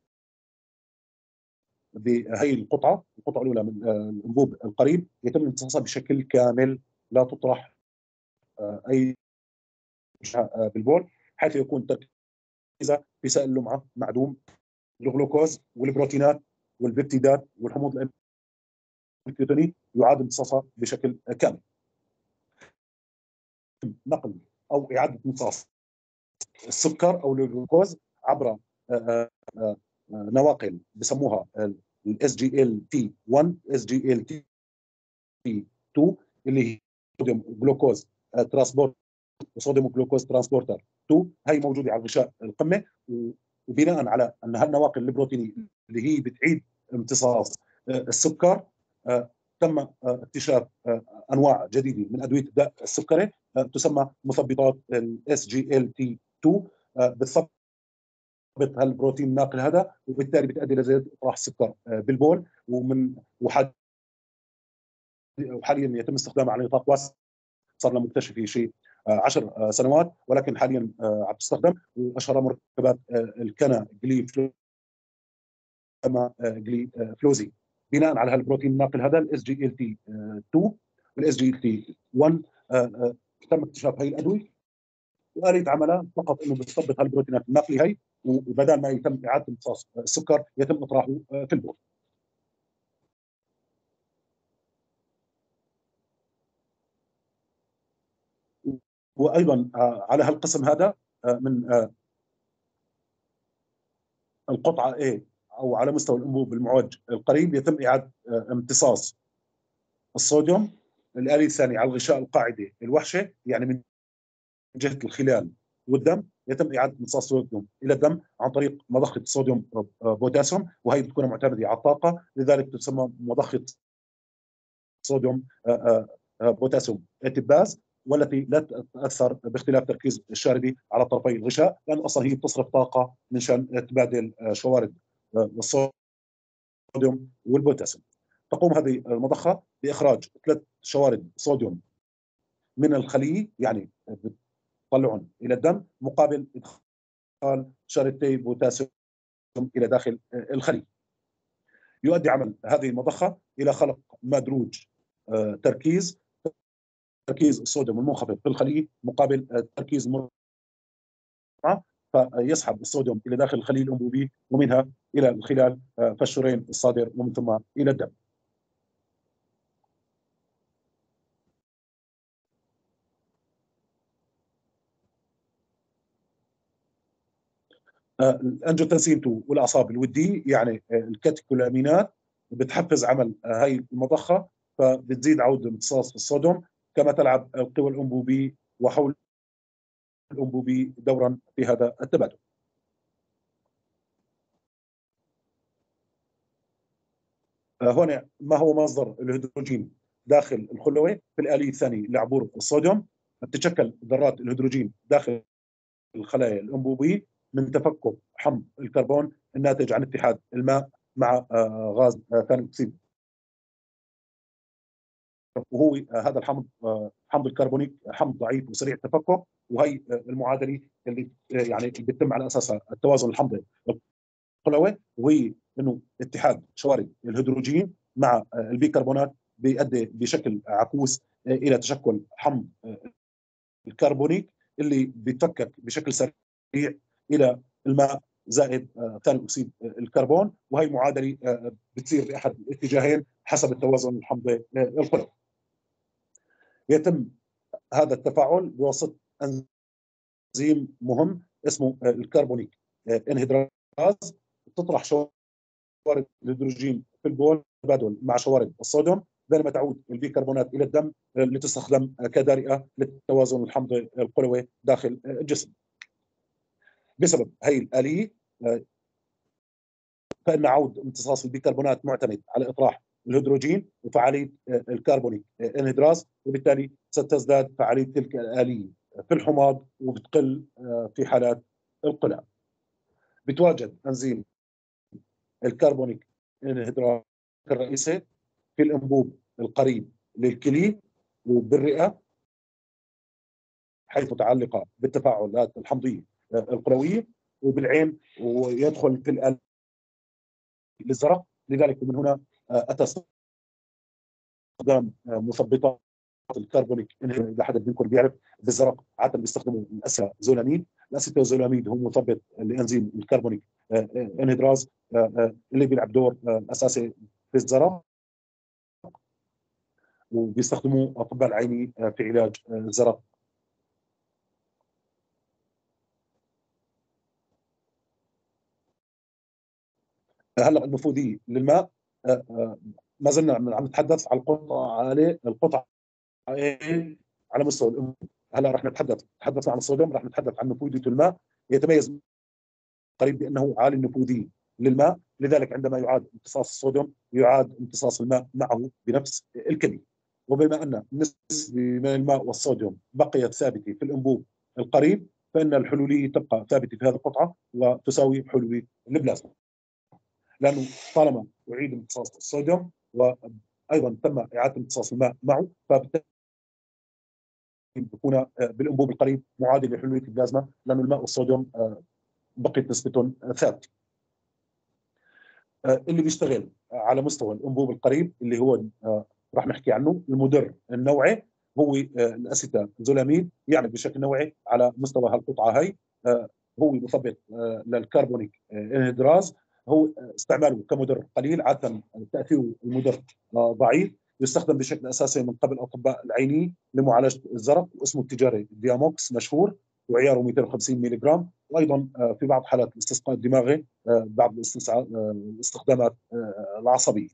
بهي القطعه الاولى من الانبوب القريب يتم امتصاصها بشكل كامل، لا تطرح اي بالبول، حيث يكون تركيزها في سائل اللمعه معدوم. الجلوكوز والبروتينات والبيبتيدات والحموض الكيتوني يعاد امتصاصها بشكل كامل. نقل او اعاده امتصاص السكر او الجلوكوز عبر نواقل بسموها الاس جي ال تي 1 اس جي ال تي 2، اللي هي صوديوم جلوكوز ترانسبورت وصوديوم جلوكوز ترانسبورتر 2. هي موجوده على غشاء القمه، وبناء على ان هالنواقل البروتينيه اللي هي بتعيد امتصاص السكر، تم اكتشاف انواع جديده من ادويه الداء السكري تسمى مثبطات الاس جي ال تي 2، بتثبط هالبروتين الناقل هذا، وبالتالي بتؤدي لزياده اطراح السكر بالبول ومن وحاليا يتم استخدامها على نطاق واسع، صار لها مكتشفه شيء 10 سنوات، ولكن حاليا عم تستخدم. واشهر مركبات الكنا جلي فلوزي بناء على هالبروتين الناقل هذا الاس جي ال تي 2 والاس جي ال تي 1. تم اكتشاف هي الادويه، وآلية عملها فقط انه بتثبط هالبروتينات الناقله هي، وبدل ما يتم اعاده امتصاص السكر يتم اطراحه في البول. وايضا على هالقسم هذا من القطعه A او على مستوى الانبوب المعوج القريب يتم اعاده امتصاص الصوديوم. الآلية الثانيه على الغشاء القاعدي الوحشه، يعني من جهه الخلال والدم، يتم اعاده امتصاص الصوديوم الى الدم عن طريق مضخه صوديوم بوتاسيوم، وهي بتكون معتمده على الطاقه، لذلك تسمى مضخه صوديوم بوتاسيوم اتباز، والتي لا تتاثر باختلاف تركيز الشاربي على طرفي الغشاء، لان اصلا هي بتصرف طاقه من شان تبادل شوارد الصوديوم والبوتاسيوم. تقوم هذه المضخه باخراج 3 شوارد صوديوم من الخليه، يعني بتطلعهم الى الدم مقابل ادخال شريطي بوتاسيوم الى داخل الخليه. يؤدي عمل هذه المضخه الى خلق مادروج تركيز الصوديوم المنخفض في الخليه مقابل تركيز المرتفع، فيسحب الصوديوم الى داخل الخليه الانبوبي ومنها الى الخلال فالشريان الصادر ومن ثم الى الدم. الانجيوتنسين 2 والاعصاب الوديه، يعني الكاتيكولامينات، بتحفز عمل هاي المضخه، فبتزيد عوده امتصاص الصوديوم، كما تلعب القوى الانبوبيه وحول الانبوبي دورا في هذا التبادل. هنا ما هو مصدر الهيدروجين داخل الخلوي في الآلية الثانية لعبور الصوديوم؟ بتتشكل ذرات الهيدروجين داخل الخلايا الأنبوبية من تفكك حمض الكربون الناتج عن اتحاد الماء مع غاز ثاني أكسيد، وهو هذا الحمض حمض الكربونيك حمض ضعيف وسريع التفكك، وهي المعادله اللي يعني بيتم على اساسها التوازن الحمضي الخلوي، وهي انه اتحاد شوارد الهيدروجين مع البيكربونات بيؤدي بشكل عكوس الى تشكل حمض الكربونيك اللي بيتفكك بشكل سريع الى الماء زائد ثاني اكسيد الكربون، وهي معادله بتصير باحد الاتجاهين حسب التوازن الحمضي الخلوي. يتم هذا التفاعل بواسطه انزيم مهم اسمه الكربونيك انهيدراز، تطرح شوارد الهيدروجين في البول تبادل مع شوارد الصوديوم، بينما تعود البيكربونات الى الدم لتستخدم كدارئه للتوازن الحمضي القلوي داخل الجسم. بسبب هي الآلية فإن عود امتصاص البيكربونات معتمد على إطراح الهيدروجين وفعالية الكربونيك انهيدراز، وبالتالي ستزداد فعالية تلك الآلية في الحماض وبتقل في حالات القلع. بتواجد أنزيم الكربونيك انهيدراز الرئيسي في الأنبوب القريب للكلي وبالرئة، حيث متعلقة بالتفاعلات الحمضية القلوية، وبالعين، ويدخل في القلب للزرق. لذلك من هنا أتى استخدام مثبطات الكربونيك، اذا حدا منكم بيعرف بالزرق عاده بيستخدموا الاسيتازولاميد. الاسيتازولاميد هو مثبط لانزيم الكربونيك انهيدراز اللي بيلعب دور اساسي في الزرق، وبيستخدموه اطباء العيني في علاج الزرق. هلا النفوذيه للماء، ما زلنا عم نتحدث عن القطعه على مستوى الأم. هلا رح تحدثنا عن الصوديوم، رح نتحدث عن نفوذيه الماء. يتميز قريب بانه عالي النفوذيه للماء، لذلك عندما يعاد امتصاص الصوديوم يعاد امتصاص الماء معه بنفس الكميه. وبما ان النسبه من الماء والصوديوم بقيت ثابته في الانبوب القريب، فان الحلوليه تبقى ثابته في هذه القطعه وتساوي حلوليه البلازما، لانه طالما اعيد امتصاص الصوديوم ايضا تم اعاده امتصاص الماء معه، فبالتالي بيكون بالانبوب القريب معادل لحلوليه البلازما، لانه الماء والصوديوم بقيت نسبتهم ثابته. اللي بيشتغل على مستوى الانبوب القريب اللي هو راح نحكي عنه المدر النوعي، هو الاسيتازولاميد، يعمل بشكل نوعي على مستوى هالقطعه هي. هو مثبط للكربونيك انهدراز. هو استعماله كمدر قليل، عاده تاثيره المدر ضعيف. يستخدم بشكل اساسي من قبل اطباء العينيه لمعالجه الزرق، واسمه التجاري دياموكس مشهور، وعياره 250 ملغ. وايضا في بعض حالات الاستسقاء الدماغي بعض الاستخدامات العصبيه.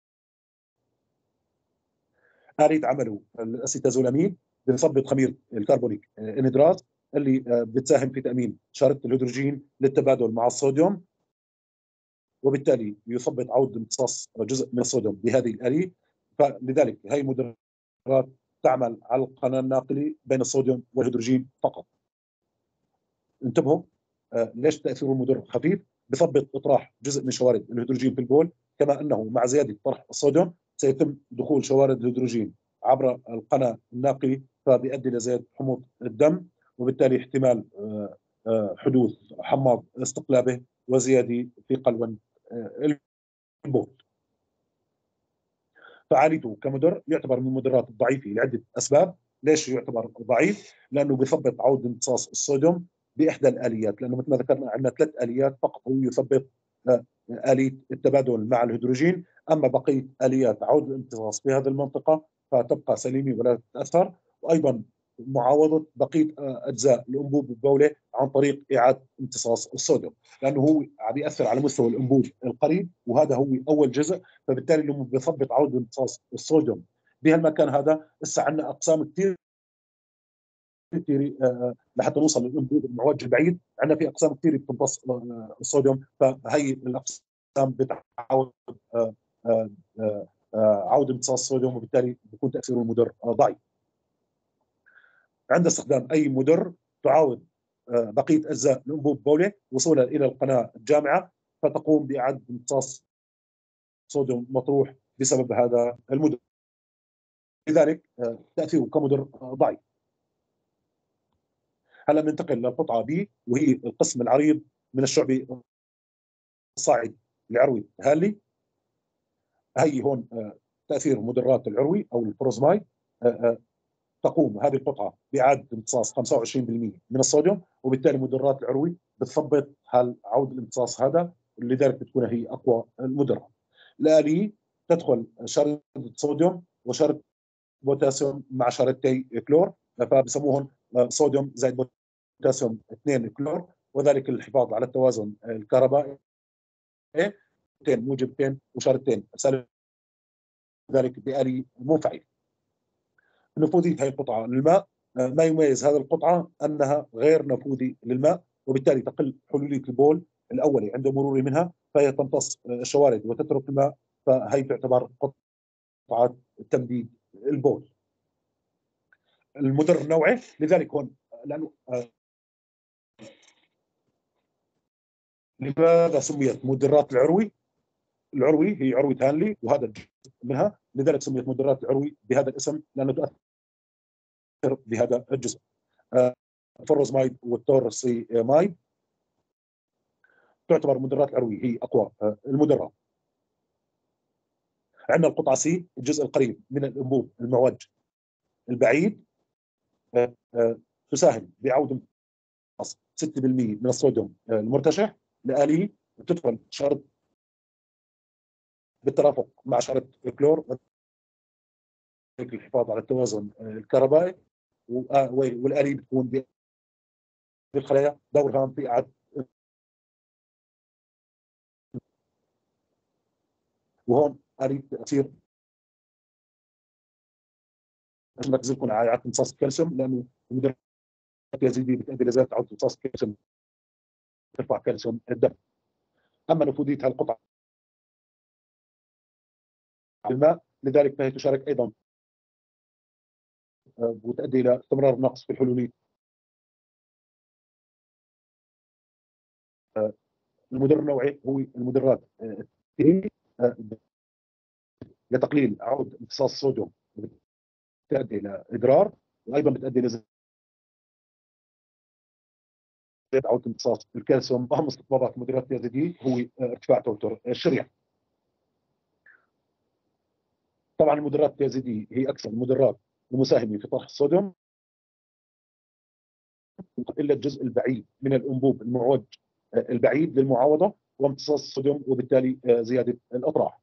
آلية عمله الاسيتازولامين بنثبط خميره الكربونيك انهدرات اللي بتساهم في تامين شريط الهيدروجين للتبادل مع الصوديوم، وبالتالي يثبط عوده امتصاص جزء من الصوديوم بهذه الآلية. فلذلك هي المدرات تعمل على القناه الناقله بين الصوديوم والهيدروجين فقط. انتبهوا، ليش تاثير المدر خفيف؟ بثبط اطراح جزء من شوارد الهيدروجين في البول، كما انه مع زياده طرح الصوديوم سيتم دخول شوارد الهيدروجين عبر القناه الناقله، فبيؤدي لزياده حموضه الدم، وبالتالي احتمال حدوث حماض استقلابه وزياده في قلوه البول. فعاليته كمدر يعتبر من المدرات الضعيفه لعده اسباب. ليش يعتبر ضعيف؟ لانه بثبط عوده امتصاص الصوديوم باحدى الاليات، لانه مثل ما ذكرنا عندنا 3 اليات فقط هو يثبط اليه التبادل مع الهيدروجين، اما بقيه اليات عوده الامتصاص في هذه المنطقه فتبقى سليمه ولا تتاثر. وايضا معاوضه بقيه اجزاء الانبوب البولي عن طريق اعاده امتصاص الصوديوم، لانه هو عم ياثر على مستوى الانبوب القريب، وهذا هو اول جزء. فبالتالي لما بيثبط عوده امتصاص الصوديوم بهالمكان هذا، هسه عندنا اقسام كثير كثير لحتى نوصل للانبوب المعوج البعيد. عندنا في اقسام كثير بتمتص الصوديوم، فهي الاقسام بتعود عوده امتصاص الصوديوم، وبالتالي بيكون تاثيره المدر ضعيف. عند استخدام اي مدر تعاود بقيه اجزاء الانبوب البولي وصولا الى القناه الجامعه، فتقوم باعاده امتصاص صوديوم مطروح بسبب هذا المدر. لذلك تاثيره كمدر ضعيف. هلا بننتقل للقطعه بي، وهي القسم العريض من الشعبي الصاعد العروي هالي. هي هون تاثير مدرات العروي او الفروزمايد. تقوم هذه القطعه باعاده امتصاص 25% من الصوديوم، وبالتالي مدرات العروي بتثبط عود الامتصاص هذا، لذلك بتكون هي اقوى المدرات. الآلية تدخل شريط صوديوم وشريط بوتاسيوم مع شريطي كلور، فبسموهم صوديوم زائد بوتاسيوم 2 كلور، وذلك للحفاظ على التوازن الكهربائي، موجبتين وشريطين سالب، ذلك بآلية منفعله. نفوذية هذه القطعة للماء، ما يميز هذه القطعة أنها غير نفوذة للماء، وبالتالي تقل حلولية البول الأولي عند مرور منها، فهي تمتص الشوارد وتترك الماء، فهي تعتبر قطعة تمديد البول. المدر النوعي لذلك هون، لأنه لماذا سميت مدرات العروي؟ العروي هي عروة هانلي، وهذا الجزء منها، لذلك سميت مدرات العروي بهذا الاسم لأنه تؤثر بهذا الجزء. الفروزمايد والتورسي مايد تعتبر مدرات العروي هي اقوى المدرات. عندنا القطعه سي، الجزء القريب من الانبوب المعوج البعيد، تساهم بعوده 6% من الصوديوم المرتشح لآلية، تدخل شرط بالترافق مع شرط الكلور للحفاظ على التوازن الكهربائي، والآلية بتكون بالخلايا دور هام في اعاده. وهون آلية تاثير نركز لكم على اعاده امتصاص الكالسيوم، لانه المدرات اليزيديه بتؤدي لزياده عوده امتصاص الكالسيوم، ترفع كالسيوم الدم. اما نفوذيه هالقطعه الماء، لذلك فهي تشارك ايضا وتؤدي الى استمرار النقص في الحلوليه. المدر النوعي هو المدرات لتقليل عود امتصاص الصوديوم، بتؤدي الى اضرار، وايضا بتؤدي الى عود امتصاص الكالسيوم. اهم استخدامات مدرات التي دي هو ارتفاع توتر الشريان. طبعا المدرات التي دي هي اكثر المدرات المساهمه في طرح الصوديوم الا الجزء البعيد من الانبوب المعوج البعيد للمعاوضه وامتصاص الصوديوم، وبالتالي زياده الاطراح.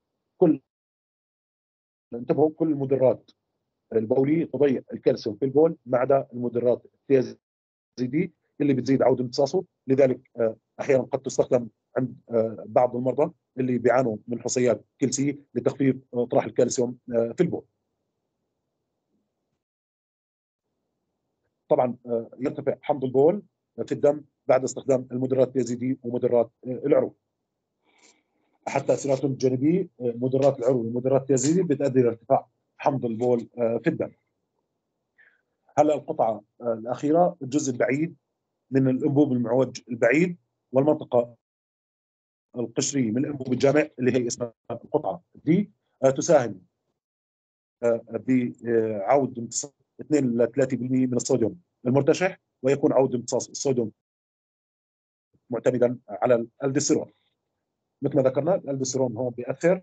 انتبهوا، كل المدرات البوليه تضيع الكالسيوم في البول ما عدا المدرات التيازيدي اللي بتزيد عود امتصاصه. لذلك احيانا قد تستخدم عند بعض المرضى اللي بيعانوا من حصيات كلسيه لتخفيف اطراح الكالسيوم في البول. طبعا يرتفع حمض البول في الدم بعد استخدام المدرات التيازيدي ومدرات العروق. احد تاثيراتهم الجانبيه مدرات العروق ومدرات التيازيدي بتؤدي الى ارتفاع حمض البول في الدم. هلا القطعه الاخيره، الجزء البعيد من الانبوب المعوج البعيد والمنطقه القشريه من الانبوب الجامع اللي هي اسمها القطعه دي، تساهم بعود امتصاص 2 ل 3% من الصوديوم المرتشح، ويكون عود امتصاص الصوديوم معتمدا على الالدوستيرون. مثل ما ذكرنا الالدوستيرون هون بيأثر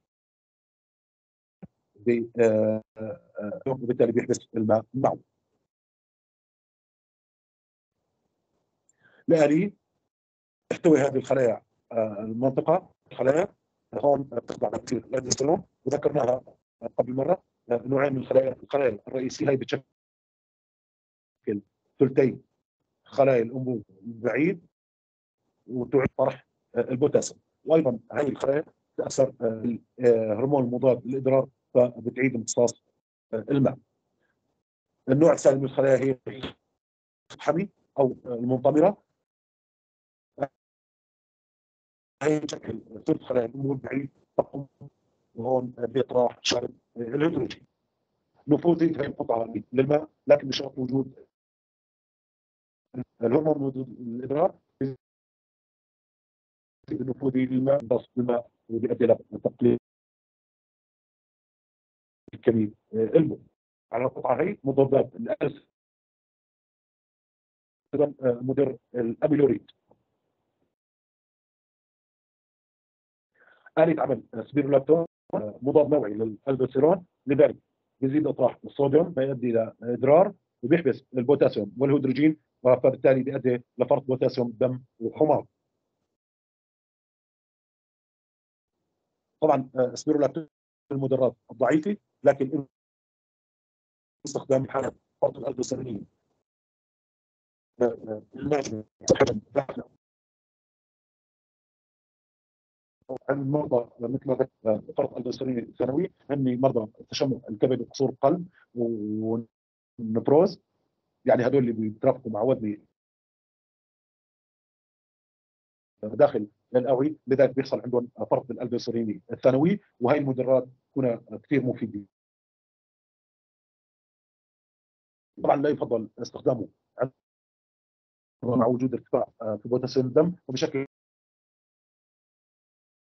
وبالتالي بيحبس الماء معه. الآلية تحتوي هذه الخلايا المنطقة خلايا هون بتخضع لتأثير الالدوستيرون، وذكرناها قبل مرة. نوعين من الخلايا الرئيسية هي بتشكل ثلثي خلايا الانبوب البعيد وتعيد طرح البوتاسيوم، وايضا هذه الخلايا تاثر هرمون المضاد للاضرار فبتعيد امتصاص الماء. النوع الثاني من الخلايا هي الحمي او المنطمره، هي تشكل ثلث خلايا الانبوب البعيد تقوم وهون باطراح شارب الهيدروجين. نفوذي هي القطعه للماء، لكن بشرط وجود الهرمون المضاد للاضرار نفوذ الماء ضغط الماء وبيؤدي الى تقليل الكبد الماء. على القطعه هي مضادات الالف مدر الاميلوريد. آلية عمل سبيرولاكتون مضاد نوعي للالدوستيرون، لذلك بيزيد اطراح الصوديوم فيؤدي الى اضرار وبيحبس البوتاسيوم والهيدروجين، فبالتالي بيؤدي لفرط بوتاسيوم الدم وحماض. طبعا سبيرولاكتون المدرات الضعيفه، لكن استخدام حالة فرط الالدوستيرون المرضى مثل ما ذكرت فرط الالدوستيرون الثانوي هم مرضى تشمع الكبد وقصور القلب والنفروز، يعني هذول اللي بيترافقوا مع وزن داخل الاوعيه، لذلك بيحصل عندهم فرط الالدوستيرون الثانوي، وهي المدرات هنا كثير مفيده. طبعا لا يفضل استخدامه مع وجود ارتفاع في بوتاسيوم الدم، وبشكل